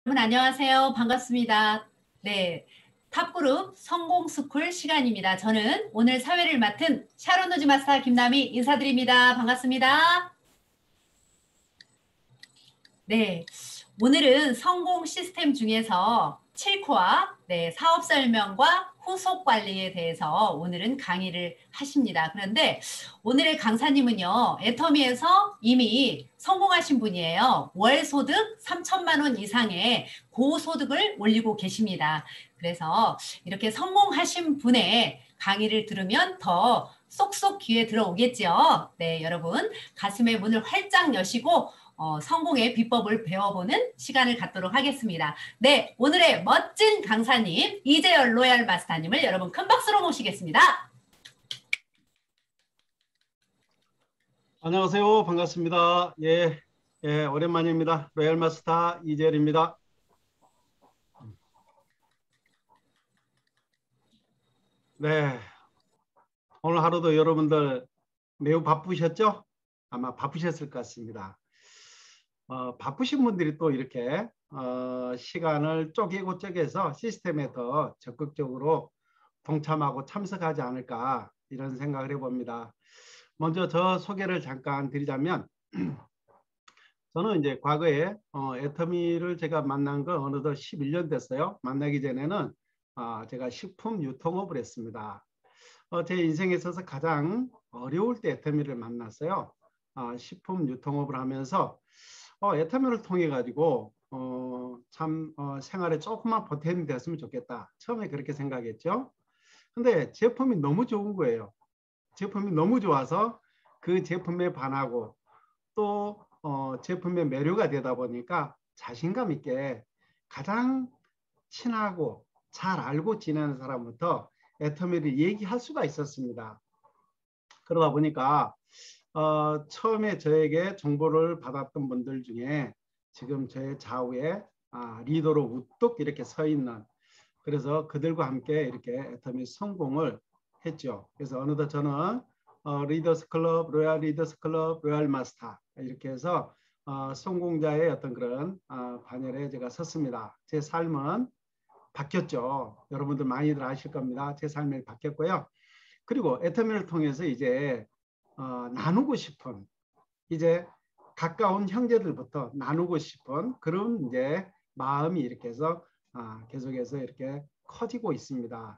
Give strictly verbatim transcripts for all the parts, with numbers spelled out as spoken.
여러분 안녕하세요. 반갑습니다. 네, 탑그룹 성공스쿨 시간입니다. 저는 오늘 사회를 맡은 샤론 우즈 마스터 김남희 인사드립니다. 반갑습니다. 네, 오늘은 성공 시스템 중에서 칠 코어, 네, 사업 설명과 후속 관리에 대해서 오늘은 강의를 하십니다. 그런데 오늘의 강사님은요, 애터미에서 이미 성공하신 분이에요. 월 소득 삼천만 원 이상의 고소득을 올리고 계십니다. 그래서 이렇게 성공하신 분의 강의를 들으면 더 쏙쏙 귀에 들어오겠죠. 네, 여러분 가슴의 문을 활짝 여시고 어, 성공의 비법을 배워보는 시간을 갖도록 하겠습니다. 네, 오늘의 멋진 강사님 이재열 로얄 마스터님을 여러분 큰 박수로 모시겠습니다. 안녕하세요. 반갑습니다. 예, 예, 오랜만입니다. 로얄 마스터 이재열입니다. 네, 오늘 하루도 여러분들 매우 바쁘셨죠? 아마 바쁘셨을 것 같습니다. 어, 바쁘신 분들이 또 이렇게 어, 시간을 쪼개고 쪼개서 시스템에 더 적극적으로 동참하고 참석하지 않을까 이런 생각을 해봅니다. 먼저 저 소개를 잠깐 드리자면 저는 이제 과거에 어, 애터미를 제가 만난 건 어느덧 십일 년 됐어요. 만나기 전에는 어, 제가 식품 유통업을 했습니다. 어, 제 인생에 있어서 가장 어려울 때 애터미를 만났어요. 어, 식품 유통업을 하면서 어, 애터미를 통해 가지고 어, 참 어, 생활에 조금만 보탬이 됐으면 좋겠다. 처음에 그렇게 생각했죠. 근데 제품이 너무 좋은 거예요. 제품이 너무 좋아서 그 제품에 반하고 또 어, 제품의 매료가 되다 보니까 자신감 있게 가장 친하고 잘 알고 지내는 사람부터 애터미를 얘기할 수가 있었습니다. 그러다 보니까 어, 처음에 저에게 정보를 받았던 분들 중에 지금 저의 좌우에 아, 리더로 우뚝 이렇게 서 있는, 그래서 그들과 함께 이렇게 애터미 성공을 했죠. 그래서 어느덧 저는 어, 리더스 클럽, 로얄 리더스 클럽, 로얄 마스터 이렇게 해서 어, 성공자의 어떤 그런 어, 반열에 제가 섰습니다. 제 삶은 바뀌었죠. 여러분들 많이들 아실 겁니다. 제 삶이 바뀌었고요. 그리고 애터미를 통해서 이제 어, 나누고 싶은, 이제 가까운 형제들부터 나누고 싶은 그런 이제 마음이 이렇게 해서 아, 계속해서 이렇게 커지고 있습니다.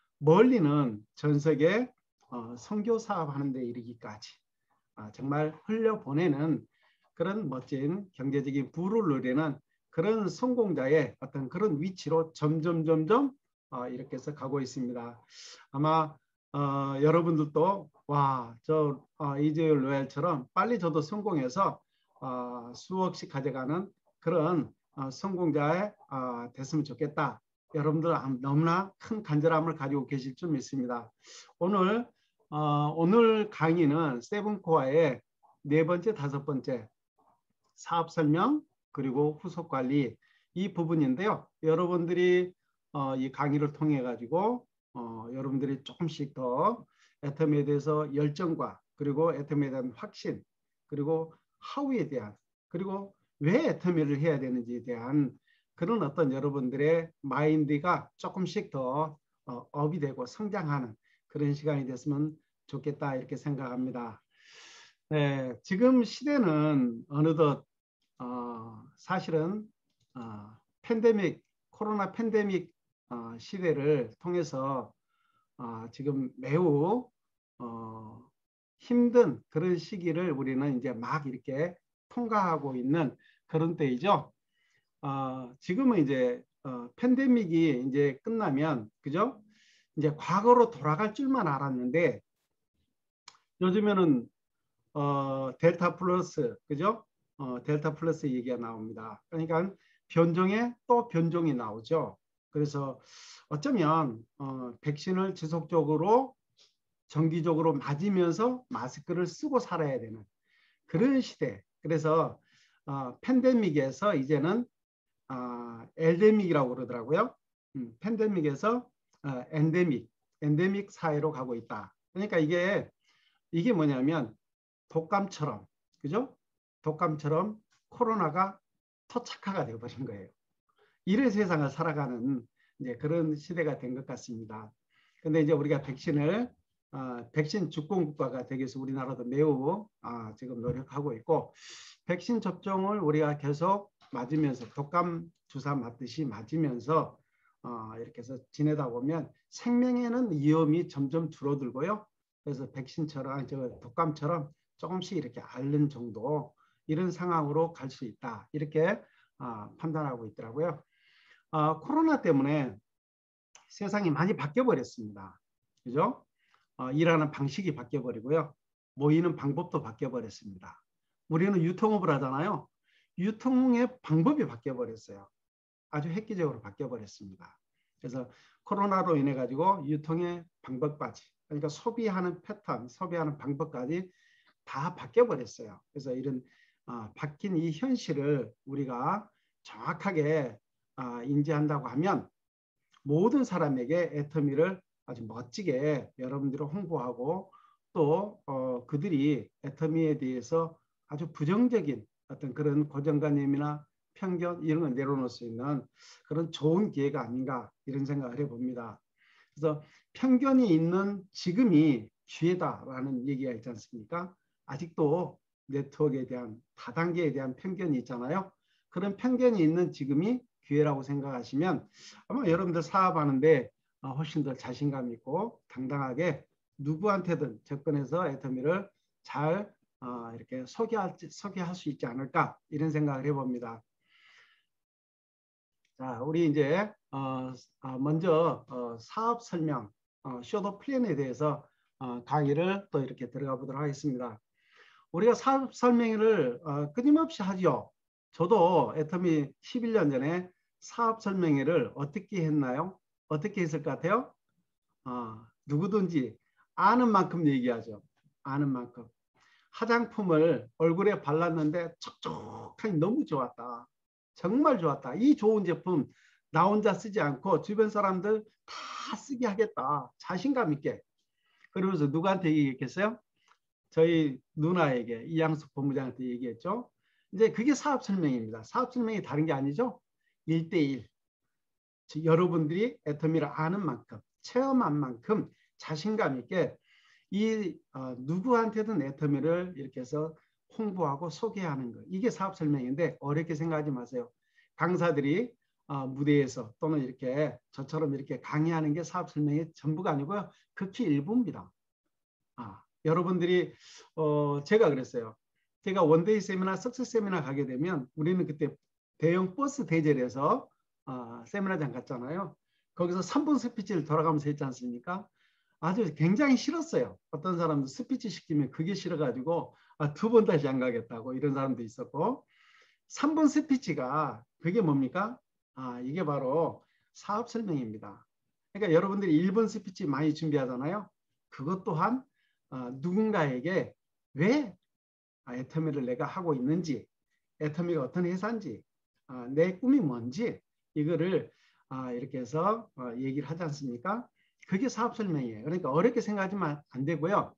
멀리는 전 세계 어, 선교 사업하는 데 이르기까지 아, 정말 흘려보내는 그런 멋진 경제적인 부를 누리는 그런 성공자의 어떤 그런 위치로 점점 점점 어, 이렇게 해서 가고 있습니다. 아마 어, 여러분들도 와, 저 어, 이재율 로얄처럼 빨리 저도 성공해서 어, 수억씩 가져가는 그런 어, 성공자의 어, 됐으면 좋겠다. 여러분들 너무나 큰 간절함을 가지고 계실 줄 믿습니다. 오늘 어, 오늘 강의는 세븐코어의 네 번째, 다섯 번째 사업 설명 그리고 후속 관리 이 부분인데요. 여러분들이 어, 이 강의를 통해 가지고 어, 여러분들이 조금씩 더 애터미에 대해서 열정과 그리고 애터미에 대한 확신 그리고 하우에 대한 그리고 왜 애터미를 해야 되는지에 대한 그런 어떤 여러분들의 마인드가 조금씩 더 어, 업이 되고 성장하는 그런 시간이 됐으면 좋겠다 이렇게 생각합니다. 네, 지금 시대는 어느덧 어, 사실은 어, 팬데믹, 코로나 팬데믹 어, 시대를 통해서 어, 지금 매우 어, 힘든 그런 시기를 우리는 이제 막 이렇게 통과하고 있는 그런 때이죠. 어, 지금은 이제 어, 팬데믹이 이제 끝나면 그죠? 이제 과거로 돌아갈 줄만 알았는데 요즘에는 어, 델타 플러스 그죠? 어, 델타 플러스 얘기가 나옵니다. 그러니까 변종에 또 변종이 나오죠. 그래서 어쩌면 어, 백신을 지속적으로 정기적으로 맞으면서 마스크를 쓰고 살아야 되는 그런 시대. 그래서 어, 팬데믹에서 이제는 어, 엘데믹이라고 그러더라고요. 음, 팬데믹에서 어, 엔데믹, 엔데믹 사회로 가고 있다. 그러니까 이게 이게 뭐냐면 독감처럼, 그죠? 독감처럼 코로나가 토착화가 되어버린 거예요. 이런 세상을 살아가는 이제 그런 시대가 된 것 같습니다. 근데 이제 우리가 백신을 어, 백신 주권 국가가 되기 위해서 우리나라도 매우 어, 지금 노력하고 있고, 백신 접종을 우리가 계속 맞으면서 독감 주사 맞듯이 맞으면서 어, 이렇게 해서 지내다 보면 생명에는 위험이 점점 줄어들고요. 그래서 백신처럼 저 독감처럼 조금씩 이렇게 앓는 정도, 이런 상황으로 갈 수 있다, 이렇게 어, 판단하고 있더라고요. 어, 코로나 때문에 세상이 많이 바뀌어 버렸습니다. 그죠? 어, 일하는 방식이 바뀌어 버리고요. 모이는 방법도 바뀌어 버렸습니다. 우리는 유통업을 하잖아요. 유통의 방법이 바뀌어 버렸어요. 아주 획기적으로 바뀌어 버렸습니다. 그래서 코로나로 인해 가지고 유통의 방법까지, 그러니까 소비하는 패턴, 소비하는 방법까지 다 바뀌어 버렸어요. 그래서 이런 어, 바뀐 이 현실을 우리가 정확하게 어, 인지한다고 하면 모든 사람에게 애터미를 아주 멋지게 여러분들이 홍보하고, 또 어, 그들이 애터미에 대해서 아주 부정적인 어떤 그런 고정관념이나 편견 이런 걸 내려놓을 수 있는 그런 좋은 기회가 아닌가, 이런 생각을 해봅니다. 그래서 편견이 있는 지금이 기회다라는 얘기가 있지 않습니까? 아직도 네트워크에 대한 다단계에 대한 편견이 있잖아요. 그런 편견이 있는 지금이 기회라고 생각하시면 아마 여러분들 사업하는데 훨씬 더 자신감 있고 당당하게 누구한테든 접근해서 애터미를 잘 이렇게 소개할, 소개할 수 있지 않을까, 이런 생각을 해봅니다. 자, 우리 이제 먼저 사업 설명, 쇼도 플랜에 대해서 강의를 또 이렇게 들어가 보도록 하겠습니다. 우리가 사업 설명회를 끊임없이 하죠. 저도 애터미 십일 년 전에 사업 설명회를 어떻게 했나요? 어떻게 했을 것 같아요? 어, 누구든지 아는 만큼 얘기하죠. 아는 만큼. 화장품을 얼굴에 발랐는데 촉촉하니 너무 좋았다. 정말 좋았다. 이 좋은 제품 나 혼자 쓰지 않고 주변 사람들 다 쓰게 하겠다. 자신감 있게. 그러면서 누구한테 얘기했겠어요? 저희 누나에게, 이양숙 본부장한테 얘기했죠. 이제 그게 사업 설명입니다. 사업 설명이 다른 게 아니죠. 일 대일. 여러분들이 애터미를 아는 만큼, 체험한 만큼 자신감 있게 이 어, 누구한테든 애터미를 이렇게 해서 홍보하고 소개하는 거. 이게 사업 설명인데 어렵게 생각하지 마세요. 강사들이 어, 무대에서 또는 이렇게 저처럼 이렇게 강의하는 게 사업 설명의 전부가 아니고요. 극히 일부입니다. 아, 여러분들이 어, 제가 그랬어요. 제가 원데이 세미나, 석세스 세미나 가게 되면 우리는 그때 대형 버스 대절에서 어, 세미나장 갔잖아요. 거기서 삼 분 스피치를 돌아가면서 했지 않습니까? 아주 굉장히 싫었어요. 어떤 사람도 스피치 시키면 그게 싫어가지고 아, 두 번 다시 안 가겠다고 이런 사람도 있었고, 삼 분 스피치가 그게 뭡니까? 아, 이게 바로 사업 설명입니다. 그러니까 여러분들이 일 분 스피치 많이 준비하잖아요. 그것 또한 어, 누군가에게 왜 애터미를 내가 하고 있는지, 애터미가 어떤 회사인지, 어, 내 꿈이 뭔지, 이거를 어, 이렇게 해서 어, 얘기를 하지 않습니까? 그게 사업 설명이에요. 그러니까 어렵게 생각하지만 안 되고요.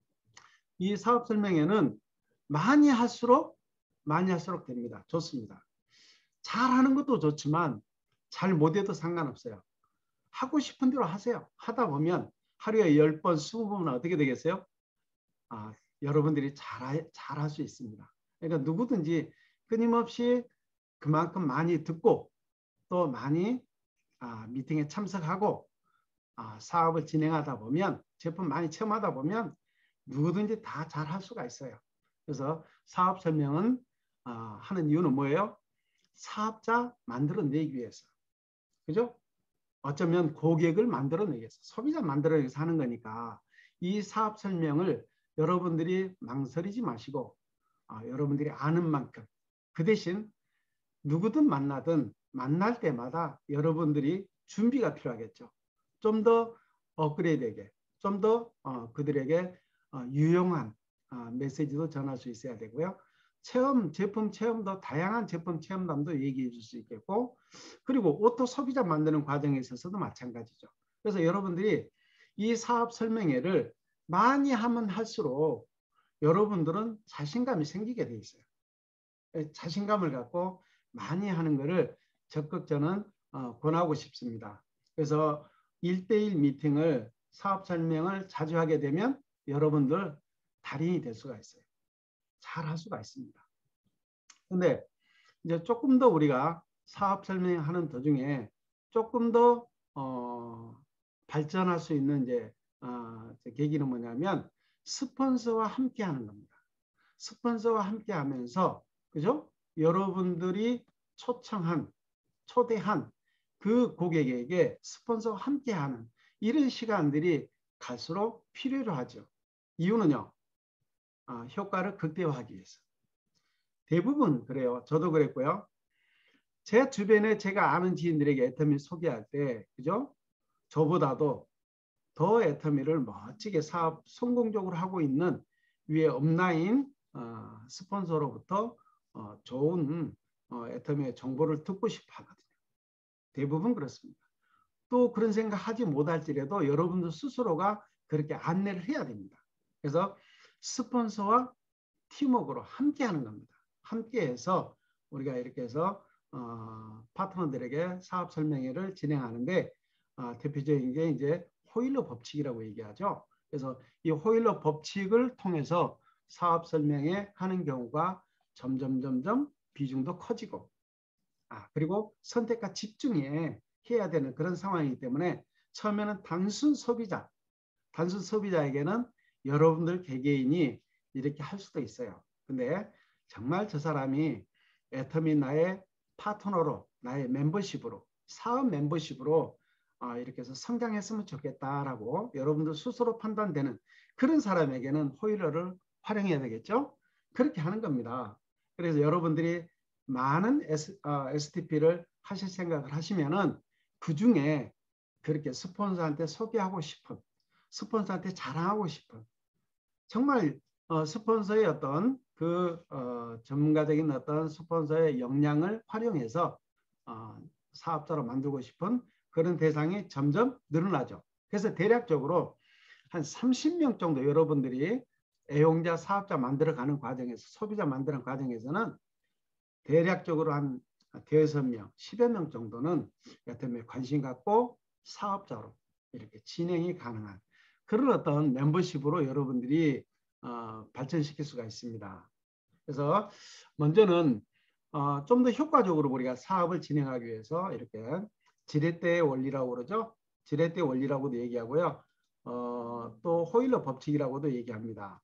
이 사업 설명회는 많이 할수록 많이 할수록 됩니다. 좋습니다. 잘하는 것도 좋지만 잘 못해도 상관없어요. 하고 싶은 대로 하세요. 하다 보면 하루에 열 번, 이십 번은 어떻게 되겠어요? 아, 여러분들이 잘, 잘할 수 있습니다. 그러니까 누구든지 끊임없이 그만큼 많이 듣고 또 많이 아, 미팅에 참석하고 아, 사업을 진행하다 보면, 제품 많이 체험하다 보면 누구든지 다 잘할 수가 있어요. 그래서 사업 설명은 아, 하는 이유는 뭐예요? 사업자 만들어내기 위해서. 그죠? 어쩌면 고객을 만들어내기 위해서, 소비자 만들어내기 위해서 하는 거니까 이 사업 설명을 여러분들이 망설이지 마시고 아, 여러분들이 아는 만큼, 그 대신 누구든 만나든 만날 때마다 여러분들이 준비가 필요하겠죠. 좀 더 업그레이드되게, 좀 더 어, 그들에게 어, 유용한 어, 메시지도 전할 수 있어야 되고요. 체험, 제품 체험도, 다양한 제품 체험담도 얘기해 줄 수 있겠고, 그리고 오토 소비자 만드는 과정에 있어서도 마찬가지죠. 그래서 여러분들이 이 사업 설명회를 많이 하면 할수록 여러분들은 자신감이 생기게 돼 있어요. 자신감을 갖고 많이 하는 것을 적극 저는 어, 권하고 싶습니다. 그래서 일대일 미팅을 사업 설명을 자주 하게 되면 여러분들 달인이 될 수가 있어요. 잘 할 수가 있습니다. 근데 이제 조금 더 우리가 사업 설명하는 도중에 조금 더 어, 발전할 수 있는 이제 어, 계기는 뭐냐면 스폰서와 함께 하는 겁니다. 스폰서와 함께 하면서 그죠? 여러분들이 초청한 초대한 그 고객에게 스폰서와 함께 하는 이런 시간들이 갈수록 필요로 하죠. 이유는요. 어, 효과를 극대화하기 위해서. 대부분 그래요. 저도 그랬고요. 제 주변에 제가 아는 지인들에게 애터미 소개할 때 그죠? 저보다도 더 애터미를 멋지게 사업 성공적으로 하고 있는 위에 업라인 어, 스폰서로부터 어, 좋은 어, 애터미의 정보를 듣고 싶어 하거든요. 대부분 그렇습니다. 또 그런 생각 하지 못할지라도 여러분들 스스로가 그렇게 안내를 해야 됩니다. 그래서 스폰서와 팀워크로 함께 하는 겁니다. 함께 해서 우리가 이렇게 해서 어, 파트너들에게 사업 설명회를 진행하는데 어, 대표적인 게 이제 호일러 법칙이라고 얘기하죠. 그래서 이 호일러 법칙을 통해서 사업 설명회 하는 경우가 점점 점점 비중도 커지고 아, 그리고 선택과 집중에 해야 되는 그런 상황이기 때문에 처음에는 단순 소비자, 단순 소비자에게는 여러분들 개개인이 이렇게 할 수도 있어요. 근데 정말 저 사람이 애터미 나의 파트너로, 나의 멤버십으로, 사업 멤버십으로 어, 이렇게 해서 성장했으면 좋겠다라고 여러분들 스스로 판단되는 그런 사람에게는 호일러를 활용해야 되겠죠? 그렇게 하는 겁니다. 그래서 여러분들이 많은 S, 어, 에스티피를 하실 생각을 하시면은 그 중에 그렇게 스폰서한테 소개하고 싶은, 스폰서한테 자랑하고 싶은, 정말 어, 스폰서의 어떤 그 어, 전문가적인 어떤 스폰서의 역량을 활용해서 어, 사업자로 만들고 싶은 그런 대상이 점점 늘어나죠. 그래서 대략적으로 한 삼십 명 정도 여러분들이 애용자 사업자 만들어가는 과정에서 소비자 만드는 과정에서는 대략적으로 한 대여섯 명, 십여 명 정도는 여태에 관심 갖고 사업자로 이렇게 진행이 가능한 그런 어떤 멤버십으로 여러분들이 어, 발전시킬 수가 있습니다. 그래서 먼저는 어, 좀 더 효과적으로 우리가 사업을 진행하기 위해서 이렇게 지렛대의 원리라고 그러죠. 지렛대 원리라고도 얘기하고요. 어, 또 호일러 법칙이라고도 얘기합니다.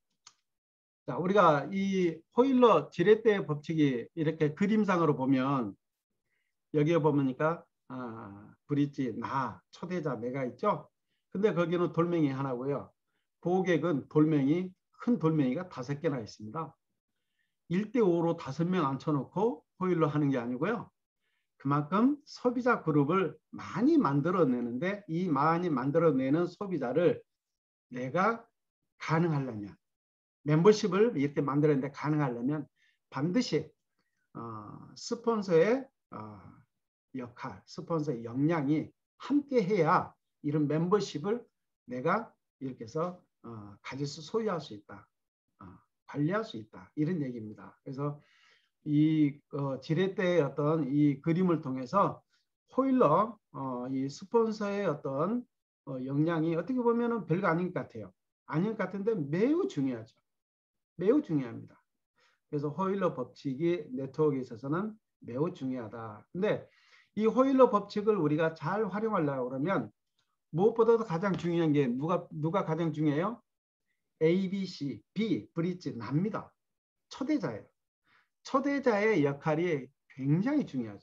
자, 우리가 이 호일러 지렛대 법칙이 이렇게 그림상으로 보면 여기에 보니까 아, 브릿지, 나, 초대자, 내가 있죠. 근데 거기는 돌멩이 하나고요. 고객은 돌멩이, 큰 돌멩이가 다섯 개나 있습니다. 일 대 오로 다섯 명 앉혀놓고 호일러 하는 게 아니고요. 그만큼 소비자 그룹을 많이 만들어내는데 이 많이 만들어내는 소비자를 내가 가능하려면 멤버십을 이렇게 만들었는데 가능하려면 반드시 어, 스폰서의 어, 역할, 스폰서의 역량이 함께 해야 이런 멤버십을 내가 이렇게 해서 어, 가질 수, 소유할 수 있다. 어, 관리할 수 있다. 이런 얘기입니다. 그래서 이 어, 지렛대의 어떤 이 그림을 통해서 호일러 어, 이 스폰서의 어떤 어, 역량이 어떻게 보면은 별거 아닌 것 같아요. 아닌 것 같은데 매우 중요하죠. 매우 중요합니다. 그래서 호일러 법칙이 네트워크에 있어서는 매우 중요하다. 근데 이 호일러 법칙을 우리가 잘 활용하려고 그러면 무엇보다도 가장 중요한 게 누가 누가 가장 중요해요? A, B, C, B, 브릿지, 납니다. 초대자예요. 초대자의 역할이 굉장히 중요하죠.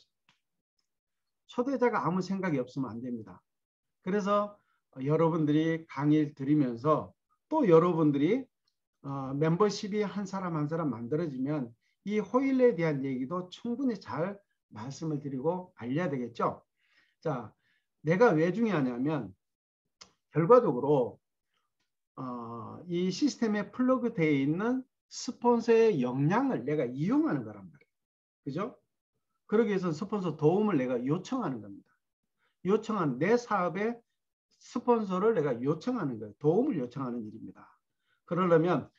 초대자가 아무 생각이 없으면 안 됩니다. 그래서 여러분들이 강의를 들으면서 또 여러분들이 어, 멤버십이 한 사람 한 사람 만들어지면 이 호일러에 대한 얘기도 충분히 잘 말씀을 드리고 알려야 되겠죠. 자, 내가 왜 중요하냐면 결과적으로 어, 이 시스템에 플러그 되어 있는 스폰서의 역량을 내가 이용하는 거란 말이에요. 그죠? 그러기 위해서 스폰서 도움을 내가 요청하는 겁니다. 요청한 내 사업에 스폰서를 내가 요청하는 거예요. 도움을 요청하는 일입니다. 그러려면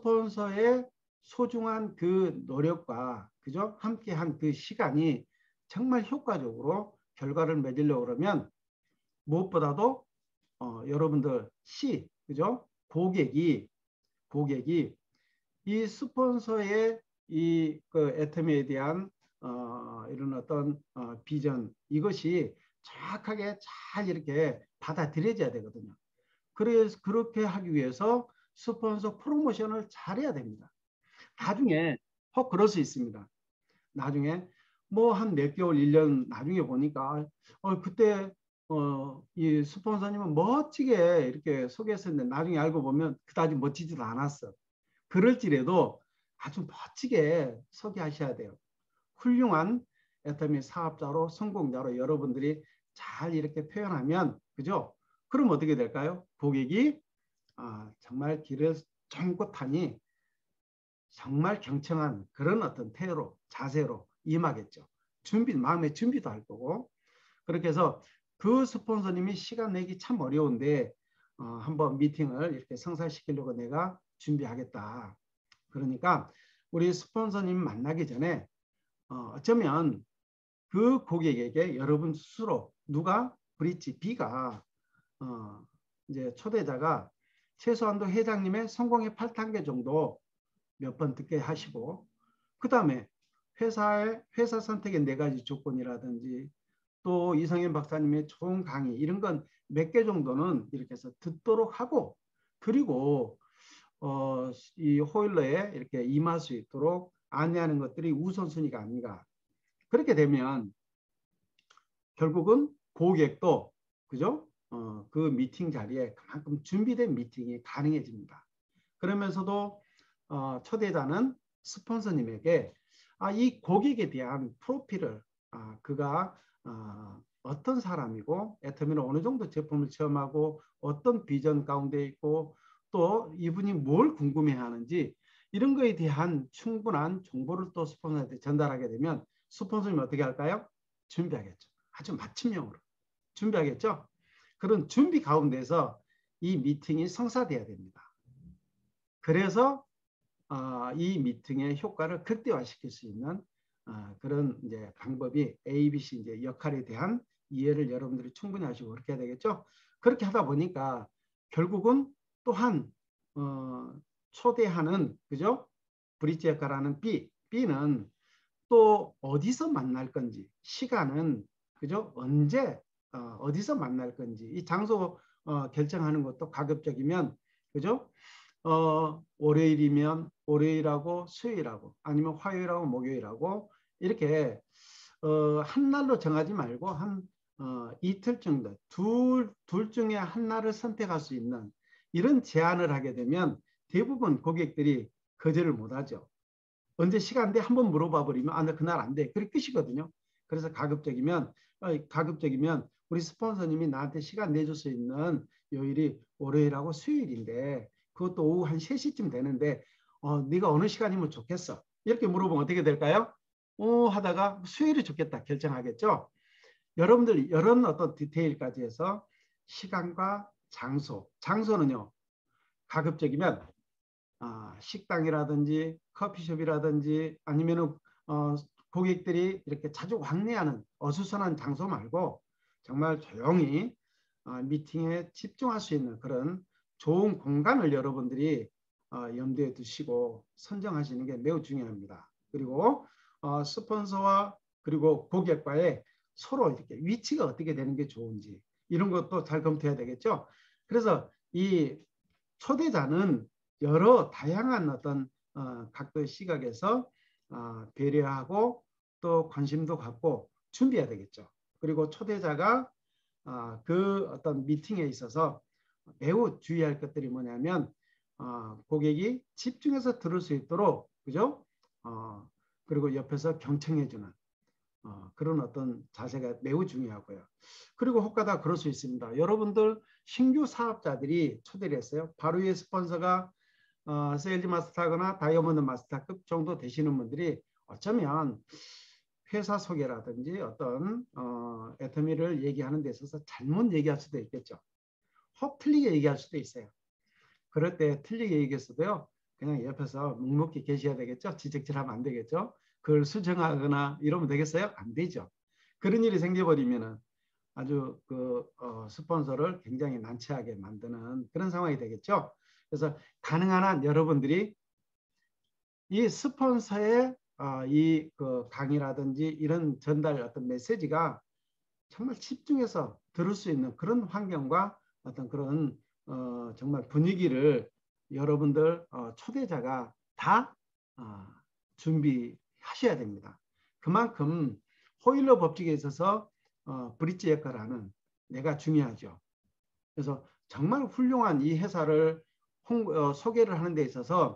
스폰서의 소중한 그 노력과 그죠? 함께한 그 시간이 정말 효과적으로 결과를 맺으려고 그러면 무엇보다도 어, 여러분들 시, 그죠? 고객이 고객이 이 스폰서의 이그 애터미에 대한 어, 이런 어떤 어, 비전 이것이 정확하게 잘 이렇게 받아들여져야 되거든요. 그래서 그렇게 하기 위해서 스폰서 프로모션을 잘해야 됩니다. 나중에 혹 그럴 수 있습니다. 나중에 뭐 한 몇 개월, 일 년 나중에 보니까 어, 그때 어, 이 스폰서님은 멋지게 이렇게 소개했었는데 나중에 알고 보면 그다지 멋지지도 않았어. 그럴지라도 아주 멋지게 소개하셔야 돼요. 훌륭한 애터미 사업자로 성공자로 여러분들이 잘 이렇게 표현하면 그죠? 그럼 어떻게 될까요? 고객이 아, 정말 길을 쫑긋하니 정말 경청한 그런 어떤 태도로 자세로 임하겠죠. 준비 마음의 준비도 할 거고 그렇게 해서 그 스폰서님이 시간 내기 참 어려운데 어, 한번 미팅을 이렇게 성사시키려고 내가 준비하겠다. 그러니까 우리 스폰서님 만나기 전에 어, 어쩌면 그 고객에게 여러분 스스로 누가 브릿지 B가 어, 이제 초대자가 최소한도 회장님의 성공의 팔 단계 정도 몇 번 듣게 하시고 그 다음에 회사의 회사 선택의 네 가지 조건이라든지 또 이성현 박사님의 좋은 강의 이런 건 몇 개 정도는 이렇게 해서 듣도록 하고 그리고 어, 이 호일러에 이렇게 임할 수 있도록 안내하는 것들이 우선순위가 아닌가. 그렇게 되면 결국은 고객도 그죠? 어, 그 미팅 자리에 그만큼 준비된 미팅이 가능해집니다. 그러면서도 어, 초대자는 스폰서님에게 아, 이 고객에 대한 프로필을 아, 그가 어, 어떤 사람이고 애터미는 어느 정도 제품을 체험하고 어떤 비전 가운데 있고 또 이분이 뭘 궁금해하는지 이런 거에 대한 충분한 정보를 또 스폰서한테 전달하게 되면 스폰서님이 어떻게 할까요? 준비하겠죠. 아주 맞춤형으로 준비하겠죠. 그런 준비 가운데서 이 미팅이 성사돼야 됩니다. 그래서 어, 이 미팅의 효과를 극대화시킬 수 있는 어, 그런 이제 방법이 에이 비 씨 이제 역할에 대한 이해를 여러분들이 충분히 하시고 그렇게 해야 되겠죠. 그렇게 하다 보니까 결국은 또한 어, 초대하는 그죠? 브릿지 역할하는 B, B는 또 어디서 만날 건지 시간은 그죠? 언제 어, 어디서 만날 건지 이 장소 어, 결정하는 것도 가급적이면 그죠? 어, 월요일이면 월요일하고 수요일하고 아니면 화요일하고 목요일하고 이렇게 어, 한 날로 정하지 말고 한 어, 이틀 정도 둘, 둘 중에 한 날을 선택할 수 있는 이런 제안을 하게 되면 대부분 고객들이 거절을 못하죠. 언제 시간 돼? 한번 물어봐 버리면 아, 나 그날 안 돼. 그게 끝이거든요. 그래서 가급적이면 어, 가급적이면 우리 스폰서님이 나한테 시간 내줄 수 있는 요일이 월요일하고 수요일인데 그것도 오후 한 세 시쯤 되는데 어, 네가 어느 시간이면 좋겠어? 이렇게 물어보면 어떻게 될까요? 어, 하다가 수요일이 좋겠다 결정하겠죠. 여러분들 이런 어떤 디테일까지 해서 시간과 장소, 장소는요. 가급적이면 아, 식당이라든지 커피숍이라든지 아니면은 어, 고객들이 이렇게 자주 왕래하는 어수선한 장소 말고 정말 조용히 어, 미팅에 집중할 수 있는 그런 좋은 공간을 여러분들이 어, 염두에 두시고 선정하시는 게 매우 중요합니다. 그리고 어, 스폰서와 그리고 고객과의 서로 이렇게 위치가 어떻게 되는 게 좋은지 이런 것도 잘 검토해야 되겠죠. 그래서 이 초대자는 여러 다양한 어떤 어, 각도의 시각에서 어, 배려하고 또 관심도 갖고 준비해야 되겠죠. 그리고 초대자가 어, 그 어떤 미팅에 있어서 매우 주의할 것들이 뭐냐면 어, 고객이 집중해서 들을 수 있도록 그죠? 어, 그리고 옆에서 경청해주는 어, 그런 어떤 자세가 매우 중요하고요. 그리고 혹가다 그럴 수 있습니다. 여러분들 신규 사업자들이 초대를 했어요. 바로 위에 스폰서가 어, 세일즈 마스터거나 다이아몬드 마스터급 정도 되시는 분들이 어쩌면 회사 소개라든지 어떤 어, 애터미를 얘기하는 데 있어서 잘못 얘기할 수도 있겠죠. 혹 틀리게 얘기할 수도 있어요. 그럴 때 틀리게 얘기했어도요. 그냥 옆에서 묵묵히 계셔야 되겠죠. 지적질하면 안 되겠죠. 그걸 수정하거나 이러면 되겠어요? 안 되죠. 그런 일이 생겨버리면은 아주 그 어, 스폰서를 굉장히 난처하게 만드는 그런 상황이 되겠죠. 그래서 가능한 한 여러분들이 이 스폰서의 어, 이그 강의라든지 이런 전달 어떤 메시지가 정말 집중해서 들을 수 있는 그런 환경과 어떤 그런 어, 정말 분위기를 여러분들 어, 초대자가 다 어, 준비하셔야 됩니다. 그만큼 호일러 법칙에 있어서 어, 브릿지 역할을 하는 내가 중요하죠. 그래서 정말 훌륭한 이 회사를 홍, 어, 소개를 하는 데 있어서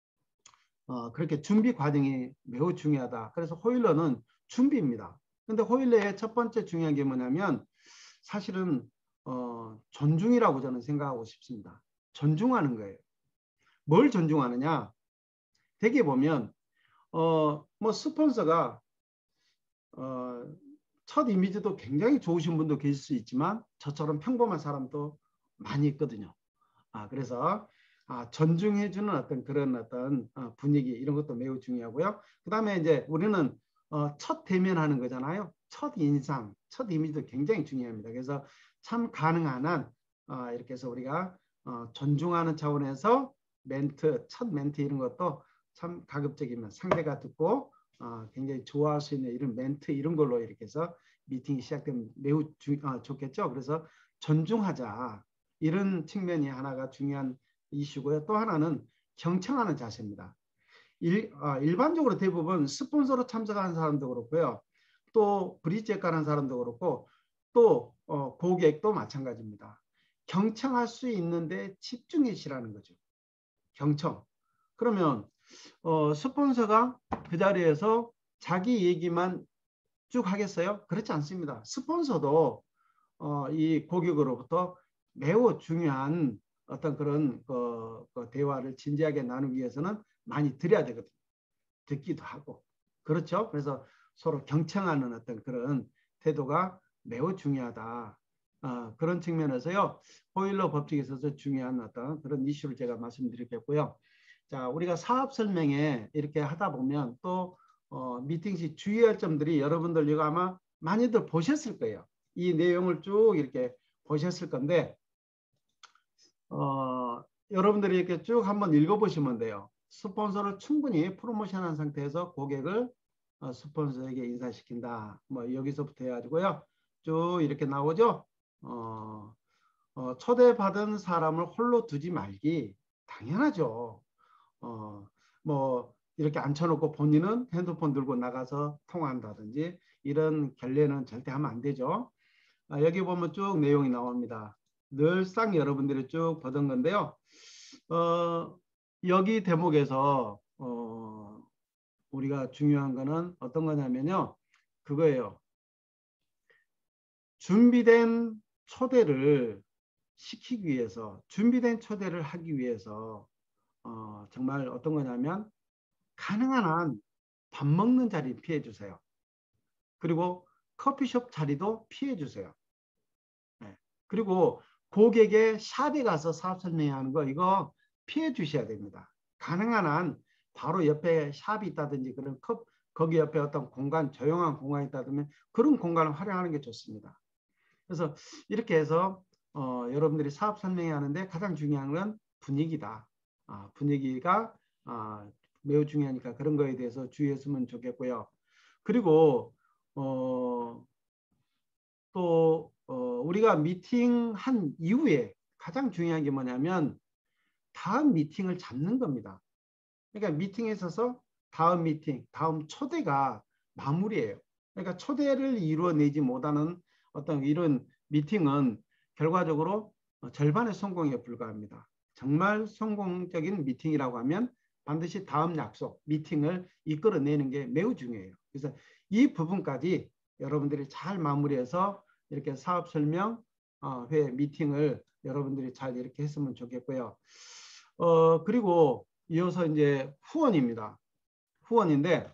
어, 그렇게 준비 과정이 매우 중요하다. 그래서 호일러는 준비입니다. 근데 호일러의 첫 번째 중요한 게 뭐냐면 사실은 어, 존중이라고 저는 생각하고 싶습니다. 존중하는 거예요. 뭘 존중하느냐? 대개 보면 어, 뭐 스폰서가 어, 첫 이미지도 굉장히 좋으신 분도 계실 수 있지만 저처럼 평범한 사람도 많이 있거든요. 아, 그래서 아, 존중해주는 어떤 그런 어떤 어, 분위기 이런 것도 매우 중요하고요. 그 다음에 이제 우리는 어, 첫 대면하는 거잖아요. 첫 인상, 첫 이미지도 굉장히 중요합니다. 그래서 참 가능한 한 어, 이렇게 해서 우리가 어, 존중하는 차원에서 멘트, 첫 멘트 이런 것도 참 가급적이면 상대가 듣고 어, 굉장히 좋아할 수 있는 이런 멘트 이런 걸로 이렇게 해서 미팅이 시작되면 매우 주, 어, 좋겠죠. 그래서 존중하자. 이런 측면이 하나가 중요한 이슈고요. 또 하나는 경청하는 자세입니다. 일, 아, 일반적으로 대부분 스폰서로 참석하는 사람도 그렇고요. 또 브릿지에 가는 사람도 그렇고 또 어, 고객도 마찬가지입니다. 경청할 수 있는데 집중해시라는 거죠. 경청. 그러면 어, 스폰서가 그 자리에서 자기 얘기만 쭉 하겠어요? 그렇지 않습니다. 스폰서도 어, 이 고객으로부터 매우 중요한 어떤 그런 그, 그 대화를 진지하게 나누기 위해서는 많이 들어야 되거든요. 듣기도 하고. 그렇죠? 그래서 서로 경청하는 어떤 그런 태도가 매우 중요하다. 어, 그런 측면에서요. 호일러 법칙에 있어서 중요한 어떤 그런 이슈를 제가 말씀드리겠고요. 자, 우리가 사업 설명에 이렇게 하다 보면 또 어, 미팅 시 주의할 점들이 여러분들 이거 아마 많이들 보셨을 거예요. 이 내용을 쭉 이렇게 보셨을 건데 어, 여러분들이 이렇게 쭉 한번 읽어보시면 돼요. 스폰서를 충분히 프로모션한 상태에서 고객을 어, 스폰서에게 인사시킨다. 뭐 여기서부터 해가지고요. 쭉 이렇게 나오죠. 어, 어, 초대받은 사람을 홀로 두지 말기. 당연하죠. 어, 뭐 이렇게 앉혀놓고 본인은 핸드폰 들고 나가서 통화한다든지 이런 결례는 절대 하면 안 되죠. 아, 여기 보면 쭉 내용이 나옵니다. 늘상 여러분들이 쭉 보던 건데요. 어, 여기 대목에서 어, 우리가 중요한 거는 어떤 거냐면요. 그거예요. 준비된 초대를 시키기 위해서, 준비된 초대를 하기 위해서 어, 정말 어떤 거냐면 가능한 한 밥 먹는 자리 피해 주세요. 그리고 커피숍 자리도 피해 주세요. 네. 그리고 고객의 샵에 가서 사업 설명하는 거 이거 피해 주셔야 됩니다. 가능한 한 바로 옆에 샵이 있다든지 그런 컵 거기 옆에 어떤 공간 조용한 공간이 있다면 그런 공간을 활용하는 게 좋습니다. 그래서 이렇게 해서 어, 여러분들이 사업 설명회 하는데 가장 중요한 건 분위기다. 아, 분위기가 아, 매우 중요하니까 그런 거에 대해서 주의했으면 좋겠고요. 그리고 어, 또 어, 우리가 미팅한 이후에 가장 중요한 게 뭐냐면 다음 미팅을 잡는 겁니다. 그러니까 미팅에 있어서 다음 미팅, 다음 초대가 마무리예요. 그러니까 초대를 이루어내지 못하는 어떤 이런 미팅은 결과적으로 절반의 성공에 불과합니다. 정말 성공적인 미팅이라고 하면 반드시 다음 약속, 미팅을 이끌어내는 게 매우 중요해요. 그래서 이 부분까지 여러분들이 잘 마무리해서 이렇게 사업 설명 회 미팅을 여러분들이 잘 이렇게 했으면 좋겠고요. 어, 그리고 이어서 이제 후원입니다. 후원인데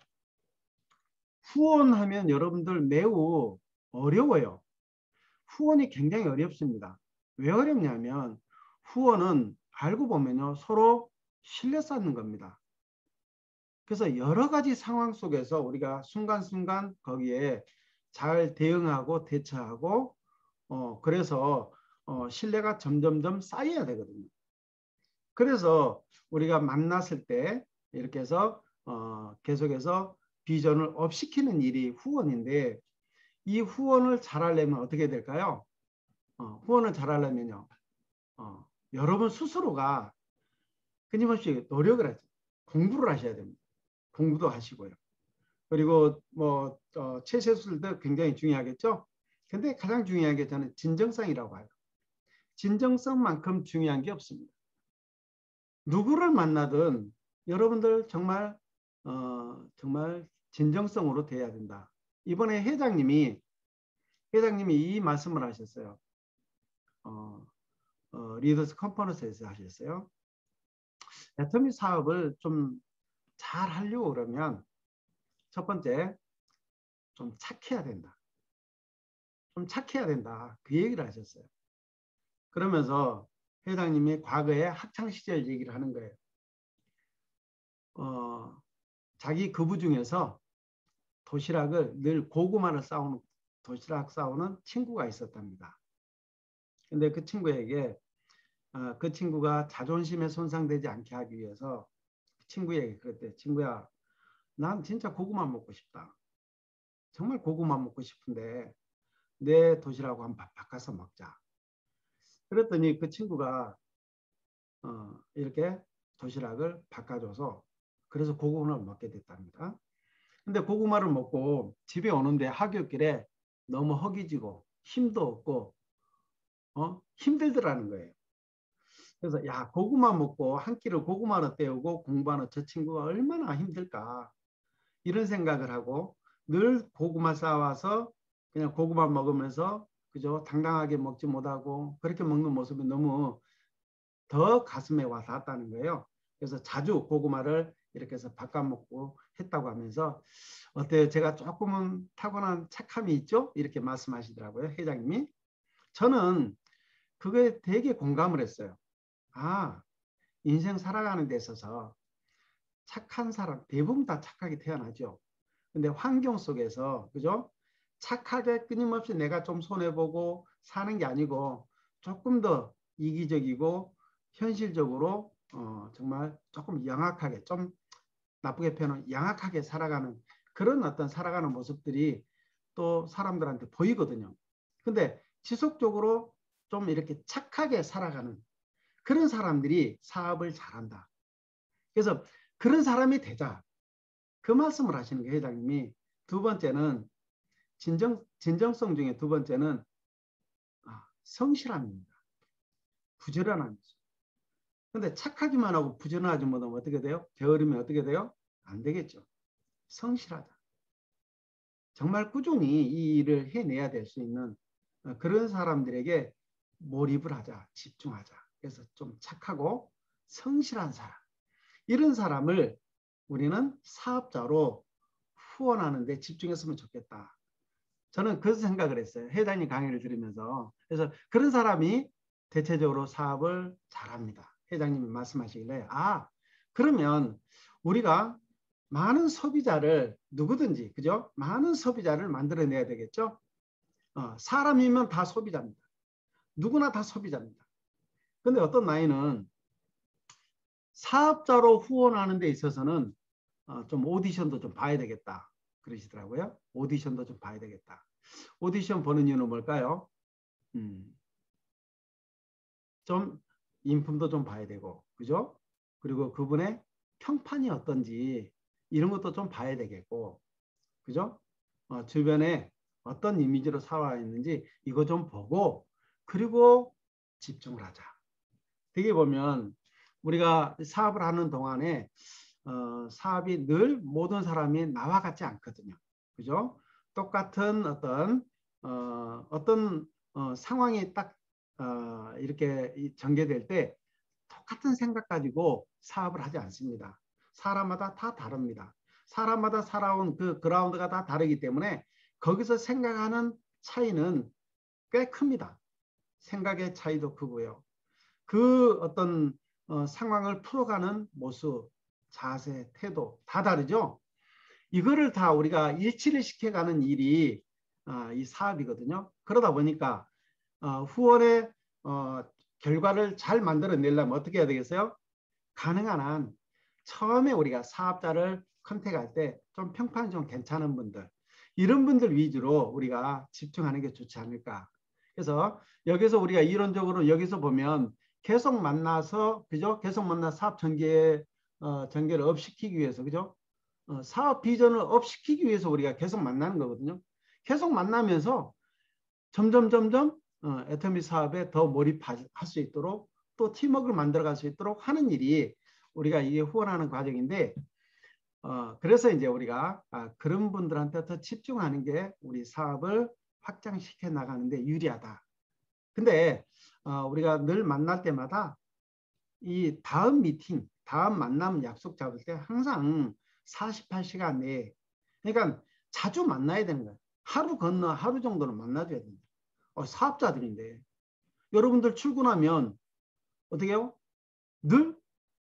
후원하면 여러분들 매우 어려워요. 후원이 굉장히 어렵습니다. 왜 어렵냐면 후원은 알고 보면요 서로 신뢰 쌓는 겁니다. 그래서 여러 가지 상황 속에서 우리가 순간순간 거기에 잘 대응하고 대처하고 어, 그래서 어, 신뢰가 점점점 쌓여야 되거든요. 그래서 우리가 만났을 때 이렇게 해서 어, 계속해서 비전을 업시키는 일이 후원인데 이 후원을 잘하려면 어떻게 될까요? 어, 후원을 잘하려면요. 어, 여러분 스스로가 끊임없이 노력을 하죠. 공부를 하셔야 됩니다. 공부도 하시고요. 그리고 뭐 어, 체세술도 굉장히 중요하겠죠. 근데 가장 중요한 게 저는 진정성이라고 해요. 진정성만큼 중요한 게 없습니다. 누구를 만나든 여러분들 정말 어, 정말 진정성으로 대해야 된다. 이번에 회장님이 회장님이 이 말씀을 하셨어요. 어, 어, 리더스 컨퍼런스에서 하셨어요. 애터미 사업을 좀 잘 하려고 그러면 첫 번째 좀 착해야 된다. 좀 착해야 된다. 그 얘기를 하셨어요. 그러면서 회장님이 과거에 학창시절 얘기를 하는 거예요. 어, 자기 그부 중에서 도시락을 늘 고구마를 싸우는 도시락 싸우는 친구가 있었답니다. 근데 그 친구에게 어, 그 친구가 자존심에 손상되지 않게 하기 위해서 친구에게 그랬대. 친구야, 난 진짜 고구마 먹고 싶다. 정말 고구마 먹고 싶은데 내 도시락하고 한번 바꿔서 먹자. 그랬더니 그 친구가 어, 이렇게 도시락을 바꿔줘서 그래서 고구마를 먹게 됐답니다. 근데 고구마를 먹고 집에 오는데 하굣길에 너무 허기지고 힘도 없고 어? 힘들더라는 거예요. 그래서 야, 고구마 먹고 한 끼를 고구마로 때우고 공부하는 저 친구가 얼마나 힘들까 이런 생각을 하고 늘 고구마 싸와서 그냥 고구마 먹으면서 그죠 당당하게 먹지 못하고 그렇게 먹는 모습이 너무 더 가슴에 와 닿았다는 거예요. 그래서 자주 고구마를 이렇게 해서 바꿔 먹고 했다고 하면서 어때요? 제가 조금은 타고난 착함이 있죠? 이렇게 말씀하시더라고요. 회장님이. 저는 그거에 되게 공감을 했어요. 아, 인생 살아가는 데 있어서 착한 사람 대부분 다 착하게 태어나죠. 근데 환경 속에서 그죠? 착하게 끊임없이 내가 좀 손해보고 사는 게 아니고 조금 더 이기적이고 현실적으로 어, 정말 조금 영악하게 좀 나쁘게 표현하면 양악하게 살아가는 그런 어떤 살아가는 모습들이 또 사람들한테 보이거든요. 근데 지속적으로 좀 이렇게 착하게 살아가는 그런 사람들이 사업을 잘한다. 그래서 그런 사람이 되자. 그 말씀을 하시는 게 회장님이. 두 번째는 진정, 진정성 중에 두 번째는 아, 성실함입니다. 부지런함이죠. 근데 착하기만 하고 부지런하지 못하면 어떻게 돼요? 게으르면 어떻게 돼요? 안 되겠죠. 성실하다. 정말 꾸준히 이 일을 해내야 될 수 있는 그런 사람들에게 몰입을 하자, 집중하자. 그래서 좀 착하고 성실한 사람. 이런 사람을 우리는 사업자로 후원하는 데 집중했으면 좋겠다. 저는 그 생각을 했어요. 회장님 강의를 들으면서. 그래서 그런 사람이 대체적으로 사업을 잘합니다. 회장님이 말씀하시길래 아, 그러면 우리가 많은 소비자를 누구든지 그죠? 많은 소비자를 만들어내야 되겠죠? 어, 사람이면 다 소비자입니다. 누구나 다 소비자입니다. 근데 어떤 나이는 사업자로 후원하는 데 있어서는 어, 좀 오디션도 좀 봐야 되겠다. 그러시더라고요. 오디션도 좀 봐야 되겠다. 오디션 보는 이유는 뭘까요? 음, 좀 인품도 좀 봐야 되고, 그죠? 그리고 그분의 평판이 어떤지 이런 것도 좀 봐야 되겠고, 그죠? 어, 주변에 어떤 이미지로 살아와 있는지 이거 좀 보고 그리고 집중을 하자. 되게 보면 우리가 사업을 하는 동안에 어, 사업이 늘 모든 사람이 나와 같지 않거든요. 그죠? 똑같은 어떤 어, 어떤 어, 상황이 딱 어, 이렇게 전개될 때 똑같은 생각 가지고 사업을 하지 않습니다. 사람마다 다 다릅니다. 사람마다 살아온 그 그라운드가 다 다르기 때문에 거기서 생각하는 차이는 꽤 큽니다. 생각의 차이도 크고요. 그 어떤 어, 상황을 풀어가는 모습, 자세, 태도 다 다르죠. 이거를 다 우리가 일치를 시켜가는 일이 어, 이 사업이거든요. 그러다 보니까 어, 후원의 어, 결과를 잘 만들어내려면 어떻게 해야 되겠어요? 가능한 한 처음에 우리가 사업자를 컨택할 때 좀 평판이 좀 괜찮은 분들, 이런 분들 위주로 우리가 집중하는 게 좋지 않을까. 그래서 여기서 우리가 이론적으로 여기서 보면 계속 만나서, 그죠? 계속 만나 사업 전개, 어, 전개를 업시키기 위해서, 그죠? 어, 사업 비전을 업시키기 위해서 우리가 계속 만나는 거거든요. 계속 만나면서 점점 점점 어, 애터미 사업에 더 몰입할 수 있도록, 또 팀워크를 만들어갈 수 있도록 하는 일이 우리가 이게 후원하는 과정인데, 어, 그래서 이제 우리가 아, 그런 분들한테 더 집중하는 게 우리 사업을 확장시켜 나가는데 유리하다. 근데 어, 우리가 늘 만날 때마다 이 다음 미팅, 다음 만남 약속 잡을 때 항상 사십팔 시간 내에, 그러니까 자주 만나야 되는 거예요. 하루 건너 하루 정도는 만나줘야 됩니다. 어, 사업자들인데 여러분들 출근하면 어떻게 해요? 늘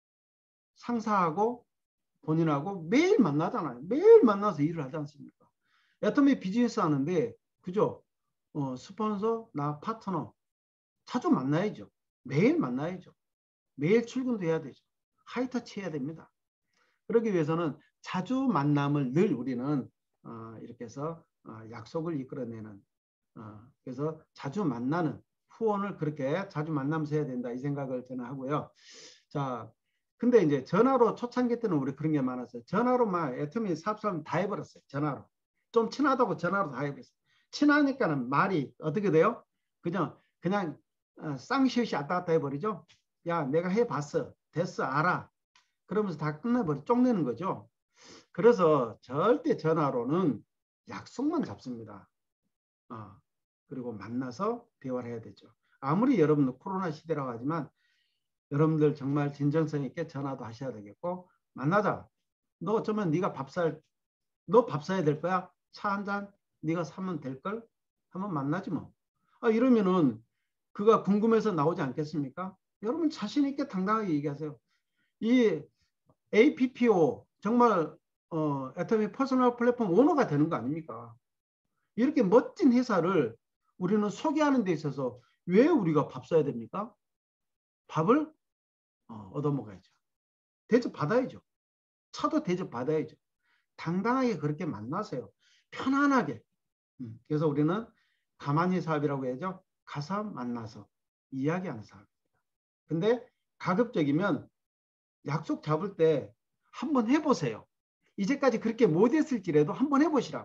상사하고 본인하고 매일 만나잖아요. 매일 만나서 일을 하지 않습니까? 애터미 비즈니스 하는데, 그죠? 어, 스폰서, 나 파트너 자주 만나야죠. 매일 만나야죠. 매일 출근도 해야 되죠. 하이터치 해야 됩니다. 그러기 위해서는 자주 만남을 늘 우리는 어, 이렇게 해서 어, 약속을 이끌어내는, 어, 그래서 자주 만나는 후원을 그렇게 자주 만나면서 해야 된다, 이 생각을 저는 하고요. 자, 근데 이제 전화로 초창기 때는 우리 그런 게 많았어요. 전화로 막 애터미 사업사람 다 해버렸어요. 전화로. 좀 친하다고 전화로 다 해버렸어요. 친하니까는 말이 어떻게 돼요? 그냥 그냥 어, 쌍시옷이 왔다 갔다 해버리죠. 야, 내가 해봤어. 됐어, 알아. 그러면서 다 끝내버려, 쪽내는 거죠. 그래서 절대 전화로는 약속만 잡습니다. 어, 그리고 만나서 대화를 해야 되죠. 아무리 여러분들 코로나 시대라고 하지만 여러분들 정말 진정성 있게 전화도 하셔야 되겠고, 만나자. 너 어쩌면 네가 밥 살, 너 밥 사야 될 거야? 차 한 잔 네가 사면 될 걸? 한번 만나지 뭐. 아, 이러면은 그가 궁금해서 나오지 않겠습니까? 여러분 자신 있게 당당하게 얘기하세요. 이 에이피피오 정말 어, 애터미 퍼스널 플랫폼 오너가 되는 거 아닙니까? 이렇게 멋진 회사를 우리는 소개하는 데 있어서 왜 우리가 밥 사야 됩니까? 밥을 어, 얻어먹어야죠. 대접 받아야죠. 차도 대접 받아야죠. 당당하게 그렇게 만나세요. 편안하게. 음, 그래서 우리는 가만히 사업이라고 해야죠. 가서 만나서 이야기하는 사업입니다. 근데 가급적이면 약속 잡을 때 한번 해보세요. 이제까지 그렇게 못했을지라도 한번 해보시라.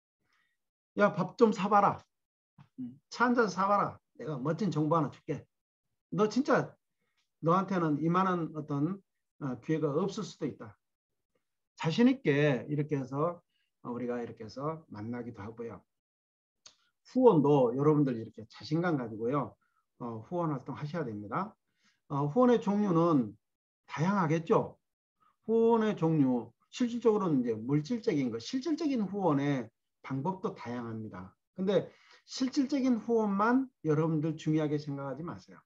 야, 밥 좀 사봐라. 차 한 잔 사봐라. 내가 멋진 정보 하나 줄게. 너 진짜 너한테는 이만한 어떤 어, 기회가 없을 수도 있다. 자신 있게 이렇게 해서 우리가 이렇게 해서 만나기도 하고요. 후원도 여러분들 이렇게 자신감 가지고요. 어, 후원 활동 하셔야 됩니다. 어, 후원의 종류는 다양하겠죠. 후원의 종류, 실질적으로는 이제 물질적인 거, 실질적인 후원의 방법도 다양합니다. 근데 실질적인 후원만 여러분들 중요하게 생각하지 마세요.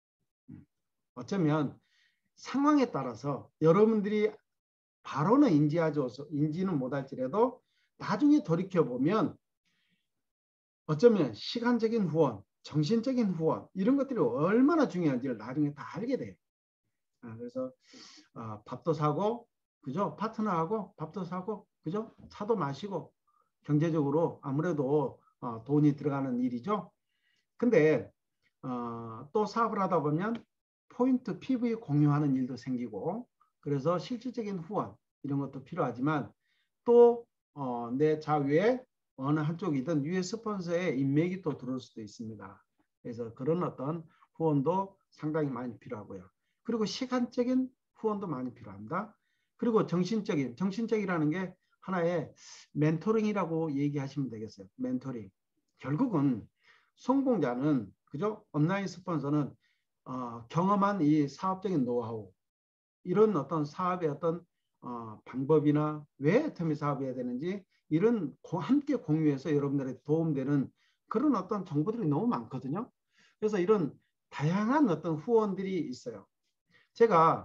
어쩌면 상황에 따라서 여러분들이 바로는 인지하지, 인지는 못할지라도 나중에 돌이켜보면 어쩌면 시간적인 후원, 정신적인 후원, 이런 것들이 얼마나 중요한지를 나중에 다 알게 돼요. 아, 그래서 어, 밥도 사고, 그죠? 파트너하고 밥도 사고, 그죠? 차도 마시고, 경제적으로 아무래도 어, 돈이 들어가는 일이죠. 근데 어, 또 사업을 하다 보면 포인트 피브이 공유하는 일도 생기고, 그래서 실질적인 후원 이런 것도 필요하지만 또 어, 내 자위에 어느 한쪽이든 유해 스폰서의 인맥이 또 들어올 수도 있습니다. 그래서 그런 어떤 후원도 상당히 많이 필요하고요. 그리고 시간적인 후원도 많이 필요합니다. 그리고 정신적인, 정신적이라는 게 하나의 멘토링이라고 얘기하시면 되겠어요. 멘토링. 결국은 성공자는, 그죠? 온라인 스폰서는 어, 경험한 이 사업적인 노하우, 이런 어떤 사업의 어떤 어, 방법이나 왜 애터미 사업을 해야 되는지 이런 고, 함께 공유해서 여러분들에게 도움되는 그런 어떤 정보들이 너무 많거든요. 그래서 이런 다양한 어떤 후원들이 있어요. 제가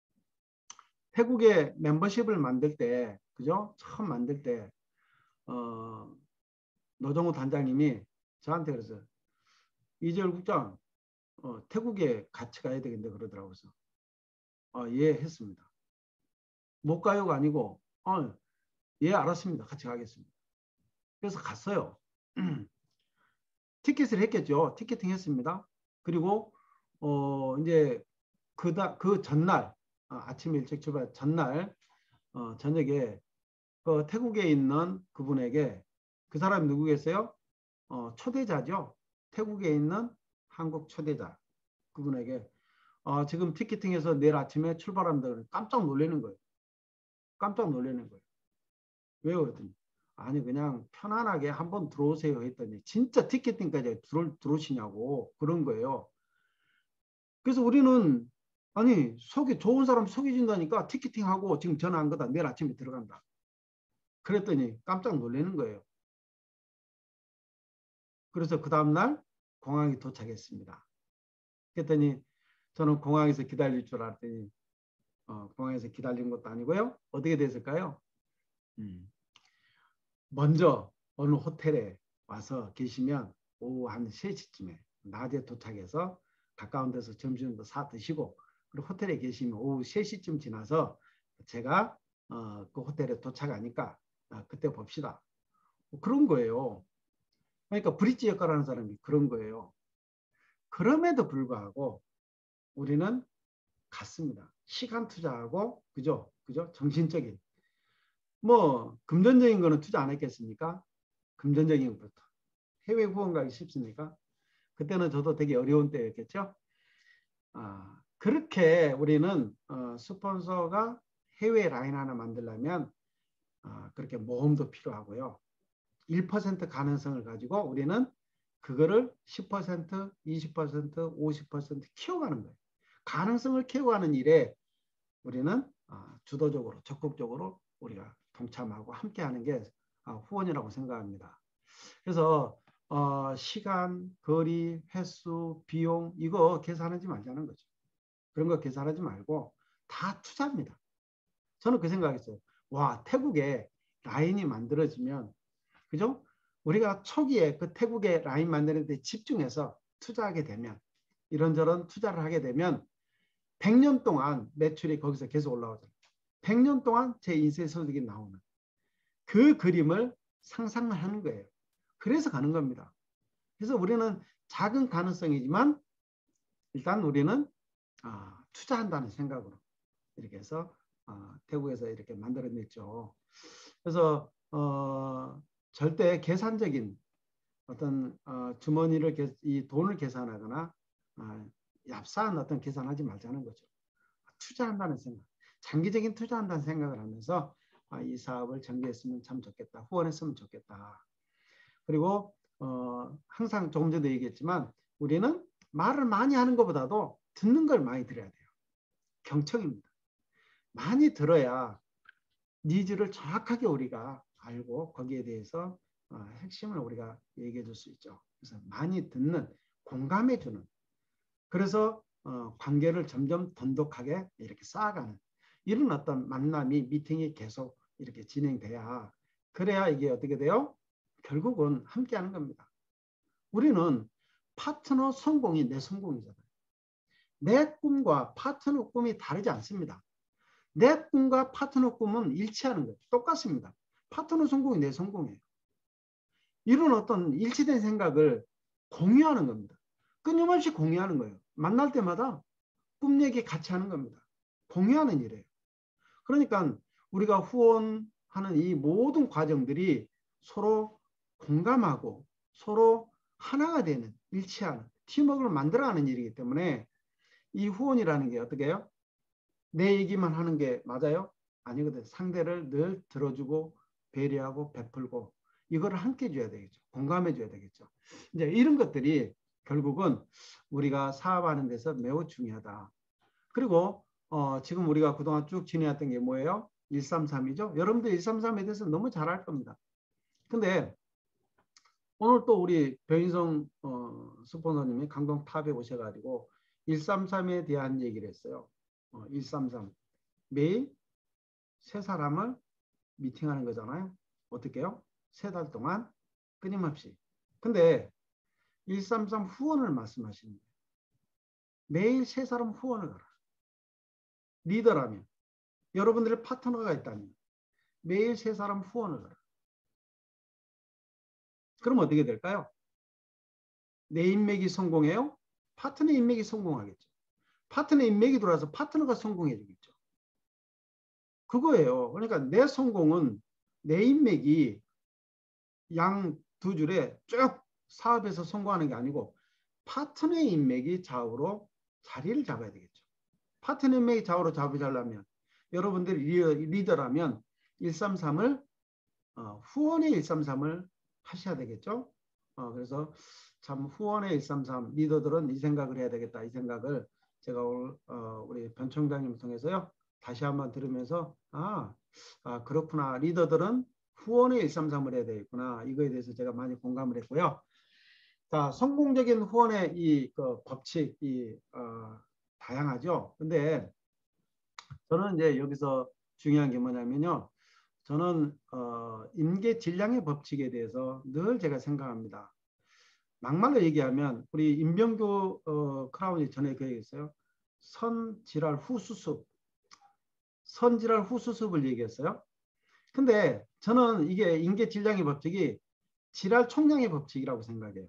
태국의 멤버십을 만들 때, 그죠? 처음 만들 때, 어, 노정우 단장님이 저한테 그래서 이재열 국장 어, 태국에 같이 가야 되겠는데 그러더라고요. 어, 예 했습니다. 못 가요가 아니고 어, 예 알았습니다. 같이 가겠습니다. 그래서 갔어요. 티켓을 했겠죠. 티켓팅 했습니다. 그리고 어, 이제 그다 그 전날 아, 아침 일찍 출발 전날 어, 저녁에 그 태국에 있는 그분에게 그 사람이 누구겠어요? 어, 초대자죠. 태국에 있는 한국 초대자 그분에게 어, 지금 티켓팅해서 내일 아침에 출발한다. 깜짝 놀라는 거예요. 깜짝 놀라는 거예요. 왜요? 그랬더니 아니 그냥 편안하게 한번 들어오세요 했더니 진짜 티켓팅까지 들어, 들어오시냐고 그런 거예요. 그래서 우리는 아니 속이 좋은 사람 속여준다니까 티켓팅하고 지금 전화 한 거다. 내일 아침에 들어간다. 그랬더니 깜짝 놀라는 거예요. 그래서 그 다음날 공항에 도착했습니다. 그랬더니 저는 공항에서 기다릴 줄 알았더니 어, 공항에서 기다린 것도 아니고요. 어떻게 됐을까요? 음. 먼저 어느 호텔에 와서 계시면 오후 한 세 시쯤에 낮에 도착해서 가까운 데서 점심도 사 드시고 그리고 호텔에 계시면 오후 세 시쯤 지나서 제가 어, 그 호텔에 도착하니까 아, 그때 봅시다. 뭐 그런 거예요. 그러니까 브릿지 역할을 하는 사람이 그런 거예요. 그럼에도 불구하고 우리는 갔습니다. 시간 투자하고 그죠? 그죠? 정신적인 뭐 금전적인 거는 투자 안 했겠습니까? 금전적인 것부터. 해외 후원 가기 쉽습니까? 그때는 저도 되게 어려운 때였겠죠. 아, 그렇게 우리는 어, 스폰서가 해외 라인 하나 만들려면 어, 그렇게 모험도 필요하고요. 일 퍼센트 가능성을 가지고 우리는 그거를 십 퍼센트, 이십 퍼센트, 오십 퍼센트 키워가는 거예요. 가능성을 키워가는 일에 우리는 어, 주도적으로 적극적으로 우리가 동참하고 함께하는 게 어, 후원이라고 생각합니다. 그래서 어, 시간, 거리, 횟수, 비용 이거 계산하지 말자는 거죠. 그런 거 계산하지 말고 다 투자입니다. 저는 그 생각했어요. 와, 태국에 라인이 만들어지면 그죠? 우리가 초기에 그 태국에 라인 만드는 데 집중해서 투자하게 되면 이런저런 투자를 하게 되면 백 년 동안 매출이 거기서 계속 올라오잖아요. 백 년 동안 제 인생 소득이 나오는 그 그림을 상상을 하는 거예요. 그래서 가는 겁니다. 그래서 우리는 작은 가능성이지만 일단 우리는 어, 투자한다는 생각으로 이렇게 해서 어, 태국에서 이렇게 만들어냈죠. 그래서 어, 절대 계산적인 어떤 어, 주머니를 개, 이 돈을 계산하거나 어, 얍사한 어떤 계산하지 말자는 거죠. 투자한다는 생각, 장기적인 투자한다는 생각을 하면서 아, 이 사업을 전개했으면 참 좋겠다, 후원했으면 좋겠다. 그리고 어, 항상 조금 전에 얘기했지만 우리는 말을 많이 하는 것보다도 듣는 걸 많이 들어야 돼요. 경청입니다. 많이 들어야 니즈를 정확하게 우리가 알고 거기에 대해서 어, 핵심을 우리가 얘기해 줄 수 있죠. 그래서 많이 듣는, 공감해 주는. 그래서 어, 관계를 점점 돈독하게 이렇게 쌓아가는 이런 어떤 만남이 미팅이 계속 이렇게 진행돼야 그래야 이게 어떻게 돼요? 결국은 함께하는 겁니다. 우리는 파트너 성공이 내 성공이잖아요. 내 꿈과 파트너 꿈이 다르지 않습니다. 내 꿈과 파트너 꿈은 일치하는 거예요. 똑같습니다. 파트너 성공이 내 성공이에요. 이런 어떤 일치된 생각을 공유하는 겁니다. 끊임없이 공유하는 거예요. 만날 때마다 꿈 얘기 같이 하는 겁니다. 공유하는 일이에요. 그러니까 우리가 후원하는 이 모든 과정들이 서로 공감하고 서로 하나가 되는 일치하는 팀워크를 만들어가는 일이기 때문에 이 후원이라는 게 어떻게 해요? 내 얘기만 하는 게 맞아요? 아니거든. 상대를 늘 들어주고 배려하고 베풀고 이거를 함께 해줘야 되겠죠. 공감해 줘야 되겠죠. 이제 이런 것들이 결국은 우리가 사업하는 데서 매우 중요하다. 그리고 어, 지금 우리가 그동안 쭉 지내왔던 게 뭐예요? 일삼삼이죠. 여러분들 일삼삼에 대해서 너무 잘 알 겁니다. 근데 오늘 또 우리 변인성 어, 스포너님이 강동탑에 오셔가지고 일삼삼에 대한 얘기를 했어요. 어, 일삼삼. 매일 세 사람을 미팅하는 거잖아요. 어떻게 해요? 세 달 동안 끊임없이. 근데 일삼삼 후원을 말씀하시는 거예요. 매일 세 사람 후원을 가라. 리더라면, 여러분들의 파트너가 있다면 매일 세 사람 후원을 가라. 그럼 어떻게 될까요? 내 인맥이 성공해요? 파트너 인맥이 성공하겠죠. 파트너 인맥이 들어와서 파트너가 성공해지겠죠. 그거예요. 그러니까 내 성공은 내 인맥이 양 두 줄에 쭉 사업에서 성공하는 게 아니고 파트너의 인맥이 좌우로 자리를 잡아야 되겠죠. 파트너 인맥이 좌우로 잡으려면 여러분들이 리더, 리더라면 일삼삼을 어, 후원의 일삼삼을 하셔야 되겠죠. 어, 그래서 참 후원의 일삼삼 리더들은 이 생각을 해야 되겠다. 이 생각을 제가 오늘 어, 우리 변총장님 통해서요. 다시 한번 들으면서 아, 아 그렇구나. 리더들은 후원의 일삼삼을 해야 되겠구나. 이거에 대해서 제가 많이 공감을 했고요. 자, 성공적인 후원의 이 그 법칙, 이 어, 다양하죠. 근데 저는 이제 여기서 중요한 게 뭐냐면요. 저는 어, 임계 질량의 법칙에 대해서 늘 제가 생각합니다. 막말로 얘기하면 우리 임병규 어, 크라운이 전에 그 얘기했어요. 선지랄 후수습, 선지랄 후수습을 얘기했어요. 근데 저는 이게 임계 질량의 법칙이 지랄 총량의 법칙이라고 생각해요.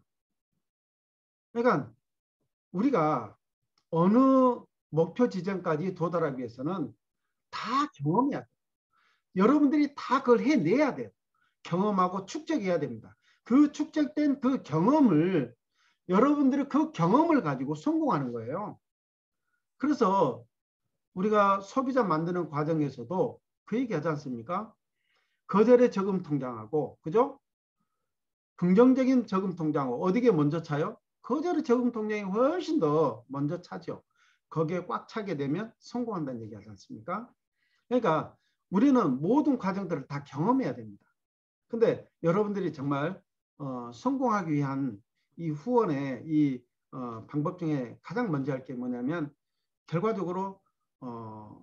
그러니까 우리가 어느 목표 지점까지 도달하기 위해서는 다 경험해야 돼요. 여러분들이 다 그걸 해내야 돼요. 경험하고 축적해야 됩니다. 그 축적된 그 경험을 여러분들이 그 경험을 가지고 성공하는 거예요. 그래서 우리가 소비자 만드는 과정에서도 그 얘기 하지 않습니까? 거절의 저금 통장하고 그죠? 긍정적인 저금 통장하고 어디게 먼저 차요? 거절의 저금 통장이 훨씬 더 먼저 차죠. 거기에 꽉 차게 되면 성공한다는 얘기 하지 않습니까? 그러니까 우리는 모든 과정들을 다 경험해야 됩니다. 근데 여러분들이 정말 어, 성공하기 위한 이 후원의 이 어, 방법 중에 가장 먼저 할 게 뭐냐면 결과적으로 어,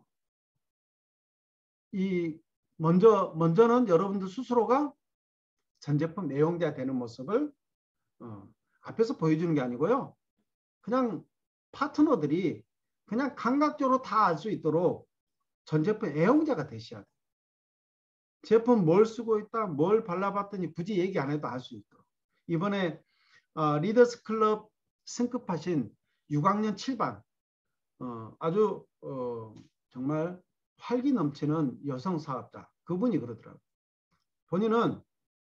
이 먼저 먼저는 여러분들 스스로가 전 제품 애용자 되는 모습을 어, 앞에서 보여주는 게 아니고요. 그냥 파트너들이 그냥 감각적으로 다 알 수 있도록 전 제품 애용자가 되셔야 돼요. 제품 뭘 쓰고 있다, 뭘 발라봤더니 굳이 얘기 안 해도 알 수 있도록. 이번에 어, 리더스 클럽 승급하신 육 학년 칠 반 어, 아주 어, 정말 활기 넘치는 여성 사업자 그분이 그러더라고요. 본인은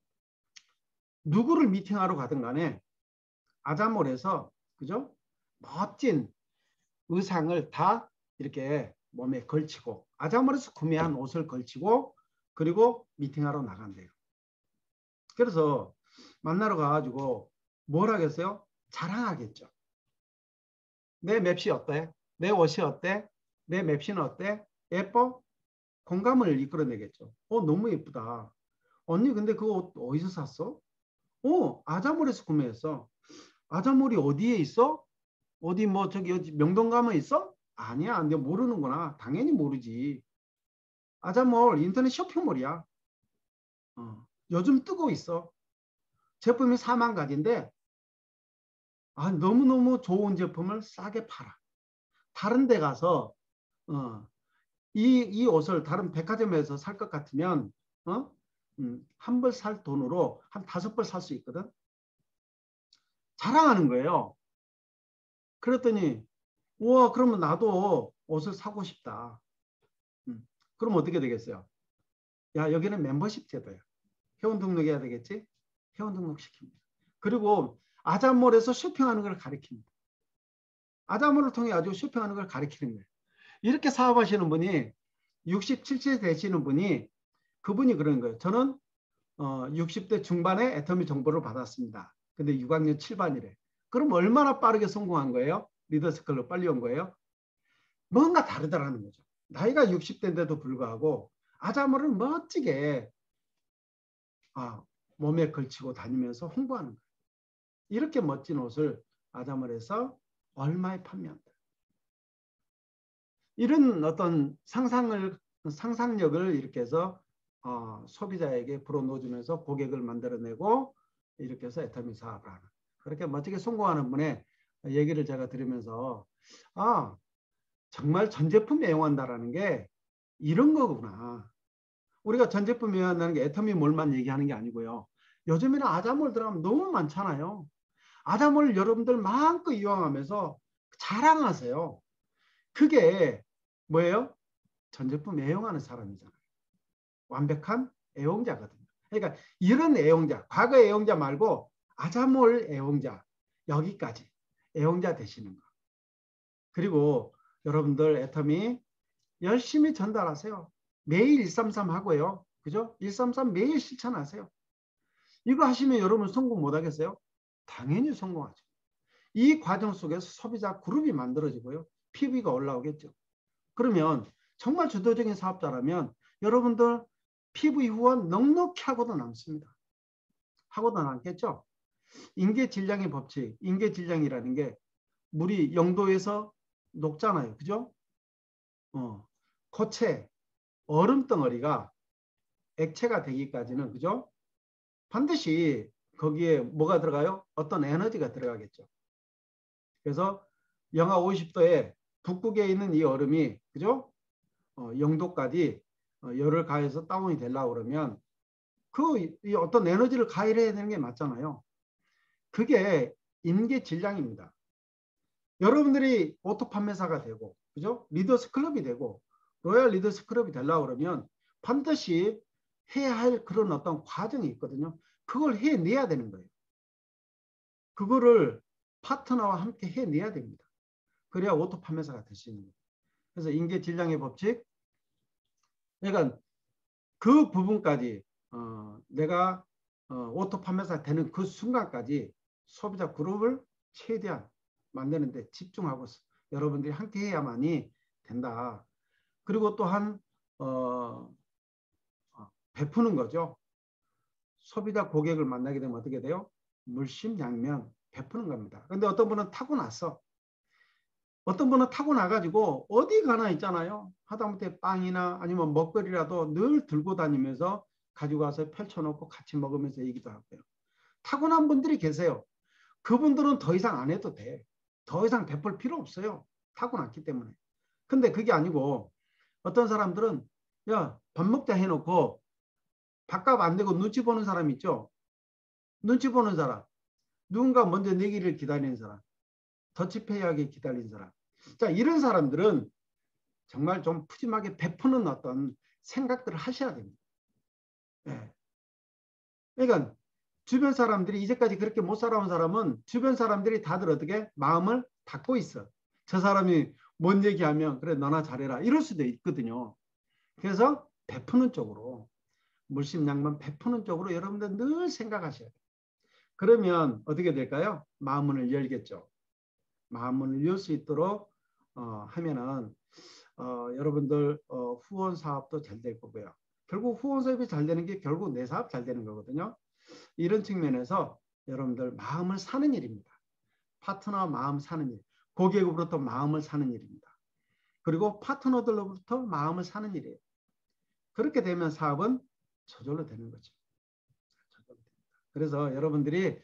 누구를 미팅하러 가든 간에 아자몰에서 그죠? 멋진 의상을 다 이렇게 몸에 걸치고 아자몰에서 구매한 옷을 걸치고 그리고 미팅하러 나간대요. 그래서 만나러 가가지고 뭘 하겠어요? 자랑하겠죠. 내 맵시 어때? 내 옷이 어때? 내 맵시는 어때? 예뻐? 공감을 이끌어내겠죠. 어, 너무 예쁘다. 언니 근데 그 옷 어디서 샀어? 어, 아자몰에서 구매했어. 아자몰이 어디에 있어? 어디 뭐 저기 어디 명동 가면 있어? 아니야, 내가 모르는구나. 당연히 모르지. 아자몰 인터넷 쇼핑몰이야. 어, 요즘 뜨고 있어. 제품이 사만 가지인데 아, 너무너무 좋은 제품을 싸게 팔아. 다른 데 가서 어, 이, 이 옷을 다른 백화점에서 살 것 같으면 어? 음, 한 벌 살 돈으로 한 다섯 벌 살 수 있거든. 자랑하는 거예요. 그랬더니 우와 그러면 나도 옷을 사고 싶다. 음, 그럼 어떻게 되겠어요? 야 여기는 멤버십 제도야. 회원 등록해야 되겠지? 회원 등록 시킵니다. 그리고 아자몰에서 쇼핑하는 걸 가르칩니다. 아자몰을 통해 아주 쇼핑하는 걸 가르치는 거예요. 이렇게 사업하시는 분이 육십칠 세 되시는 분이 그분이 그런 거예요. 저는 어, 육십 대 중반에 애터미 정보를 받았습니다. 근데 육 학년 칠 반이래. 그럼 얼마나 빠르게 성공한 거예요? 리더스클럽 빨리 온 거예요? 뭔가 다르다라는 거죠. 나이가 육십 대인데도 불구하고 아자몰을 멋지게 아, 몸에 걸치고 다니면서 홍보하는 거예요. 이렇게 멋진 옷을 아자몰에서 얼마에 판매한다. 이런 어떤 상상을 상상력을 이렇게 해서 어, 소비자에게 불어넣어주면서 고객을 만들어내고 이렇게 해서 애터미 사업을 하는. 그렇게 멋지게 성공하는 분의 얘기를 제가 들으면서 아, 정말 전 제품 애용한다라는 게 이런 거구나. 우리가 전 제품 애용한다는 게 애터미몰만 얘기하는 게 아니고요. 요즘에는 아자몰 들어가면 너무 많잖아요. 아자몰 여러분들 마음껏 이용하면서 자랑하세요. 그게 뭐예요? 전 제품 애용하는 사람이잖아요. 완벽한 애용자거든요. 그러니까 이런 애용자, 과거 애용자 말고 아자몰 애용자, 여기까지 애용자 되시는 거. 그리고 여러분들 애터미 열심히 전달하세요. 매일 일삼삼 하고요. 그죠? 일삼삼 매일 실천하세요. 이거 하시면 여러분 성공 못 하겠어요? 당연히 성공하죠. 이 과정 속에서 소비자 그룹이 만들어지고요. 피비가 올라오겠죠. 그러면 정말 주도적인 사업자라면 여러분들 피브이 후원 넉넉히 하고도 남습니다. 하고도 남겠죠. 인계질량의 법칙, 인계질량이라는 게 물이 영도에서 녹잖아요. 그죠? 어, 고체, 얼음 덩어리가 액체가 되기까지는, 그죠? 반드시 거기에 뭐가 들어가요? 어떤 에너지가 들어가겠죠. 그래서 영하 오십 도에 북극에 있는 이 얼음이, 그죠? 어, 영도까지 어, 열을 가해서 다운이 되려고 그러면 그 이 어떤 에너지를 가해야 되는 게 맞잖아요. 그게 인계 질량입니다. 여러분들이 오토 판매사가 되고, 그죠? 리더스 클럽이 되고, 로얄 리더스 클럽이 되려고 그러면 반드시 해야 할 그런 어떤 과정이 있거든요. 그걸 해내야 되는 거예요. 그거를 파트너와 함께 해내야 됩니다. 그래야 오토 판매사가 될 수 있는 거예요. 그래서 인계 질량의 법칙, 그러니까 그 부분까지 어, 내가 어, 오토 판매사 되는 그 순간까지 소비자 그룹을 최대한 만드는 데 집중하고 여러분들이 함께 해야만이 된다. 그리고 또한 어, 베푸는 거죠. 소비자 고객을 만나게 되면 어떻게 돼요? 물심양면 베푸는 겁니다. 근데 어떤 분은 타고났어. 어떤 분은 타고나가지고 어디 가나 있잖아요. 하다못해 빵이나 아니면 먹거리라도 늘 들고 다니면서 가지고 와서 펼쳐놓고 같이 먹으면서 얘기도 하고요. 타고난 분들이 계세요. 그분들은 더 이상 안 해도 돼. 더 이상 베풀 필요 없어요. 타고났기 때문에. 근데 그게 아니고 어떤 사람들은 야, 밥 먹자 해놓고 밥값 안 되고 눈치 보는 사람 있죠. 눈치 보는 사람. 누군가 먼저 내기를 기다리는 사람. 더치페이하게 기다리는 사람. 자, 이런 사람들은 정말 좀 푸짐하게 베푸는 어떤 생각들을 하셔야 됩니다. 네. 그러니까 주변 사람들이 이제까지 그렇게 못 살아온 사람은 주변 사람들이 다들 어떻게 마음을 닫고 있어. 저 사람이 뭔 얘기하면 그래 너나 잘해라 이럴 수도 있거든요. 그래서 베푸는 쪽으로 물심양면 베푸는 쪽으로 여러분들 늘 생각하셔야 돼요. 그러면 어떻게 될까요? 마음문을 열겠죠. 마음문을 열 수 있도록 어, 하면은 어, 여러분들 어, 후원 사업도 잘 될 거고요. 결국 후원 사업이 잘 되는 게 결국 내 사업 잘 되는 거거든요. 이런 측면에서 여러분들 마음을 사는 일입니다. 파트너 마음 사는 일, 고객으로부터 마음을 사는 일입니다. 그리고 파트너들로부터 마음을 사는 일이에요. 그렇게 되면 사업은 저절로 되는 거죠. 저절로 됩니다. 그래서 여러분들이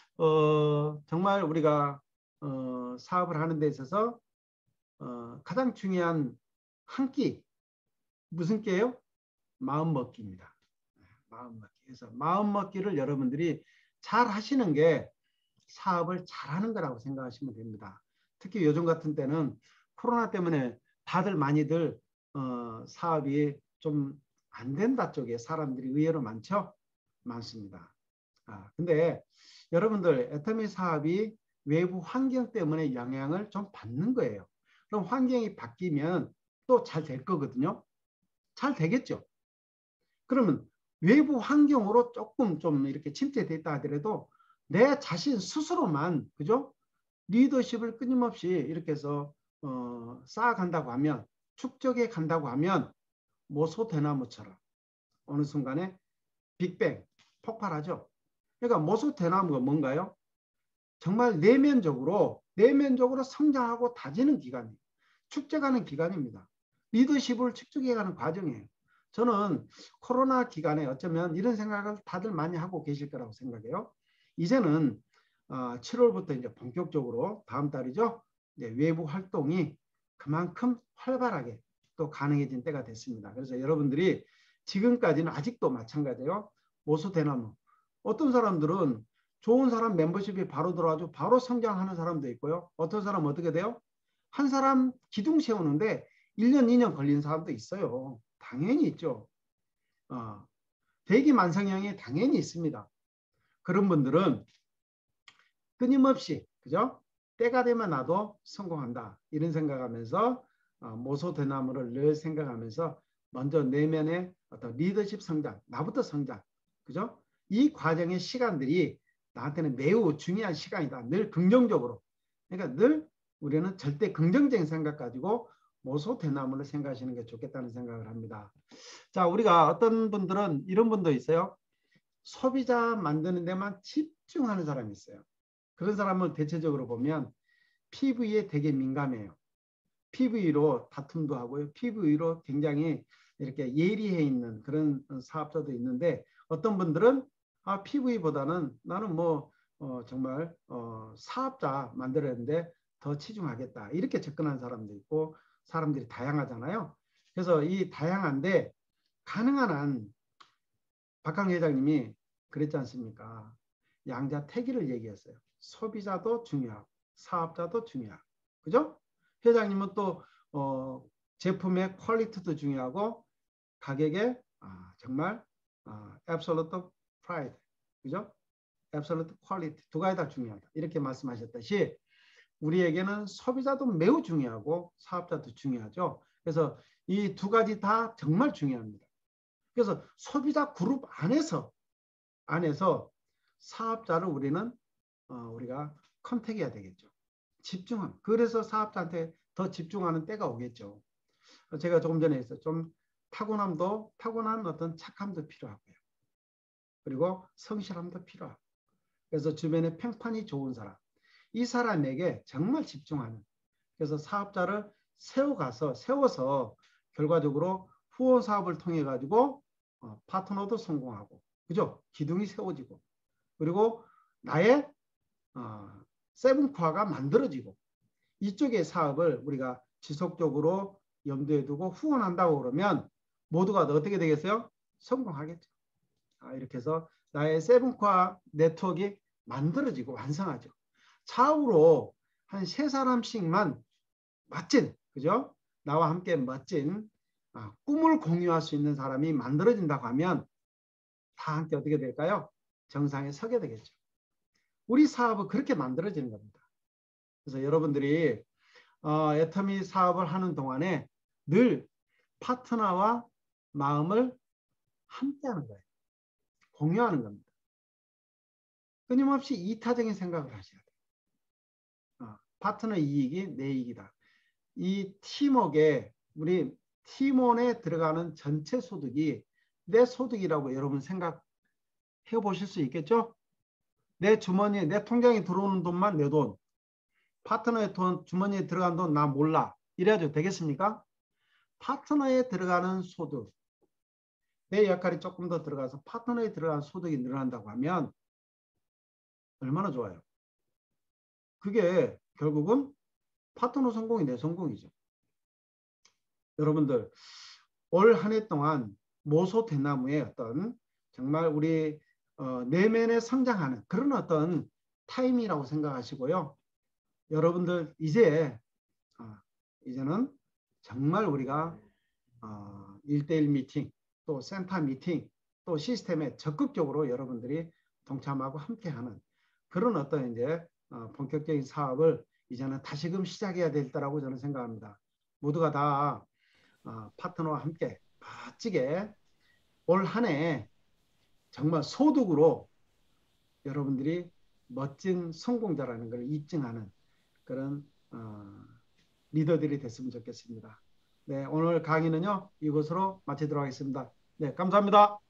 어, 정말 우리가 어, 사업을 하는 데 있어서 어, 가장 중요한 한 끼, 무슨 끼예요? 마음먹기입니다. 마음먹기. 그래서 마음먹기를 여러분들이 잘 하시는 게 사업을 잘하는 거라고 생각하시면 됩니다. 특히 요즘 같은 때는 코로나 때문에 다들 많이들 어, 사업이 좀 안 된다 쪽에 사람들이 의외로 많죠? 많습니다. 아, 근데 여러분들 애터미 사업이 외부 환경 때문에 영향을 좀 받는 거예요. 그럼 환경이 바뀌면 또 잘 될 거거든요. 잘 되겠죠. 그러면 외부 환경으로 조금 좀 이렇게 침체됐다 하더라도 내 자신 스스로만, 그죠? 리더십을 끊임없이 이렇게 해서 어, 쌓아간다고 하면, 축적해 간다고 하면 모소 대나무처럼 어느 순간에 빅뱅 폭발하죠. 그러니까 모소 대나무가 뭔가요? 정말 내면적으로 내면적으로 성장하고 다지는 기간이에요. 축적하는 기간입니다. 리더십을 축적해가는 과정이에요. 저는 코로나 기간에 어쩌면 이런 생각을 다들 많이 하고 계실 거라고 생각해요. 이제는 어, 칠월부터 이제 본격적으로 다음 달이죠. 이제 외부 활동이 그만큼 활발하게 또 가능해진 때가 됐습니다. 그래서 여러분들이 지금까지는 아직도 마찬가지예요. 모소대나무. 어떤 사람들은 좋은 사람 멤버십이 바로 들어가지고 바로 성장하는 사람도 있고요. 어떤 사람은 어떻게 돼요? 한 사람 기둥 세우는데 일 년, 이 년 걸린 사람도 있어요. 당연히 있죠. 어, 대기만성형이 당연히 있습니다. 그런 분들은 끊임없이 그죠? 때가 되면 나도 성공한다. 이런 생각하면서 어, 모소대나무를 늘 생각하면서 먼저 내면의 어떤 리더십 성장, 나부터 성장. 그죠? 이 과정의 시간들이 나한테는 매우 중요한 시간이다. 늘 긍정적으로. 그러니까 늘 우리는 절대 긍정적인 생각 가지고 모소대나무를 생각하시는 게 좋겠다는 생각을 합니다. 자, 우리가 어떤 분들은 이런 분도 있어요. 소비자 만드는 데만 집중하는 사람이 있어요. 그런 사람을 대체적으로 보면 피부에 되게 민감해요. 피부로 다툼도 하고요. 피부로 굉장히 이렇게 예리해 있는 그런 사업자도 있는데 어떤 분들은 아, 피부보다는 나는 뭐 어, 정말 어, 사업자 만들었는데 더 치중하겠다. 이렇게 접근한 사람도 있고 사람들이 다양하잖아요. 그래서 이 다양한데 가능한 한 박항 회장님이 그랬지 않습니까? 양자택일을 얘기했어요. 소비자도 중요하고 사업자도 중요하고 그죠? 회장님은 또 어, 제품의 퀄리티도 중요하고 가격의 아, 정말 아, absolute price 그죠? absolute quality 두 가지 다 중요하다 이렇게 말씀하셨듯이 우리에게는 소비자도 매우 중요하고 사업자도 중요하죠. 그래서 이 두 가지 다 정말 중요합니다. 그래서 소비자 그룹 안에서 안에서 사업자를 우리는 어, 우리가 컨택해야 되겠죠. 집중함. 그래서 사업자한테 더 집중하는 때가 오겠죠. 제가 조금 전에 했어요. 좀 타고남도 타고난 어떤 착함도 필요하고요. 그리고 성실함도 필요하고. 그래서 주변에 평판이 좋은 사람. 이 사람에게 정말 집중하는. 그래서 사업자를 세워가서 세워서 결과적으로 후원 사업을 통해 가지고 어, 파트너도 성공하고, 그죠? 기둥이 세워지고, 그리고 나의 어, 세븐코어가 만들어지고, 이쪽의 사업을 우리가 지속적으로 염두에 두고 후원한다고 그러면 모두가 어떻게 되겠어요? 성공하겠죠. 아, 이렇게 해서 나의 세븐코어 네트워크가 만들어지고 완성하죠. 좌우로 한 세 사람씩만 멋진, 그죠? 나와 함께 멋진 아, 꿈을 공유할 수 있는 사람이 만들어진다고 하면 다 함께 어떻게 될까요? 정상에 서게 되겠죠. 우리 사업은 그렇게 만들어지는 겁니다. 그래서 여러분들이 어, 애터미 사업을 하는 동안에 늘 파트너와 마음을 함께 하는 거예요. 공유하는 겁니다. 끊임없이 이타적인 생각을 하셔야 돼요. 어, 파트너 이익이 내 이익이다. 이 팀워크에 우리 팀원에 들어가는 전체 소득이 내 소득이라고 여러분 생각해 보실 수 있겠죠? 내 주머니에 내 통장에 들어오는 돈만 내 돈, 파트너의 돈 주머니에 들어간 돈 나 몰라 이래야죠. 되겠습니까? 파트너에 들어가는 소득, 내 역할이 조금 더 들어가서 파트너에 들어간 소득이 늘어난다고 하면 얼마나 좋아요. 그게 결국은 파트너 성공이 내 성공이죠. 여러분들 올 한 해 동안 모소대나무의 어떤 정말 우리 어, 내면에 성장하는 그런 어떤 타임이라고 생각하시고요. 여러분들 이제 어, 이제는 정말 우리가 어, 일대일 미팅 또 센터 미팅 또 시스템에 적극적으로 여러분들이 동참하고 함께하는 그런 어떤 이제 어, 본격적인 사업을 이제는 다시금 시작해야 될 때라고 저는 생각합니다. 모두가 다 어, 파트너와 함께 멋지게 올 한 해 정말 소득으로 여러분들이 멋진 성공자라는 걸 입증하는 그런 어, 리더들이 됐으면 좋겠습니다. 네, 오늘 강의는요 이것으로 마치도록 하겠습니다. 네, 감사합니다.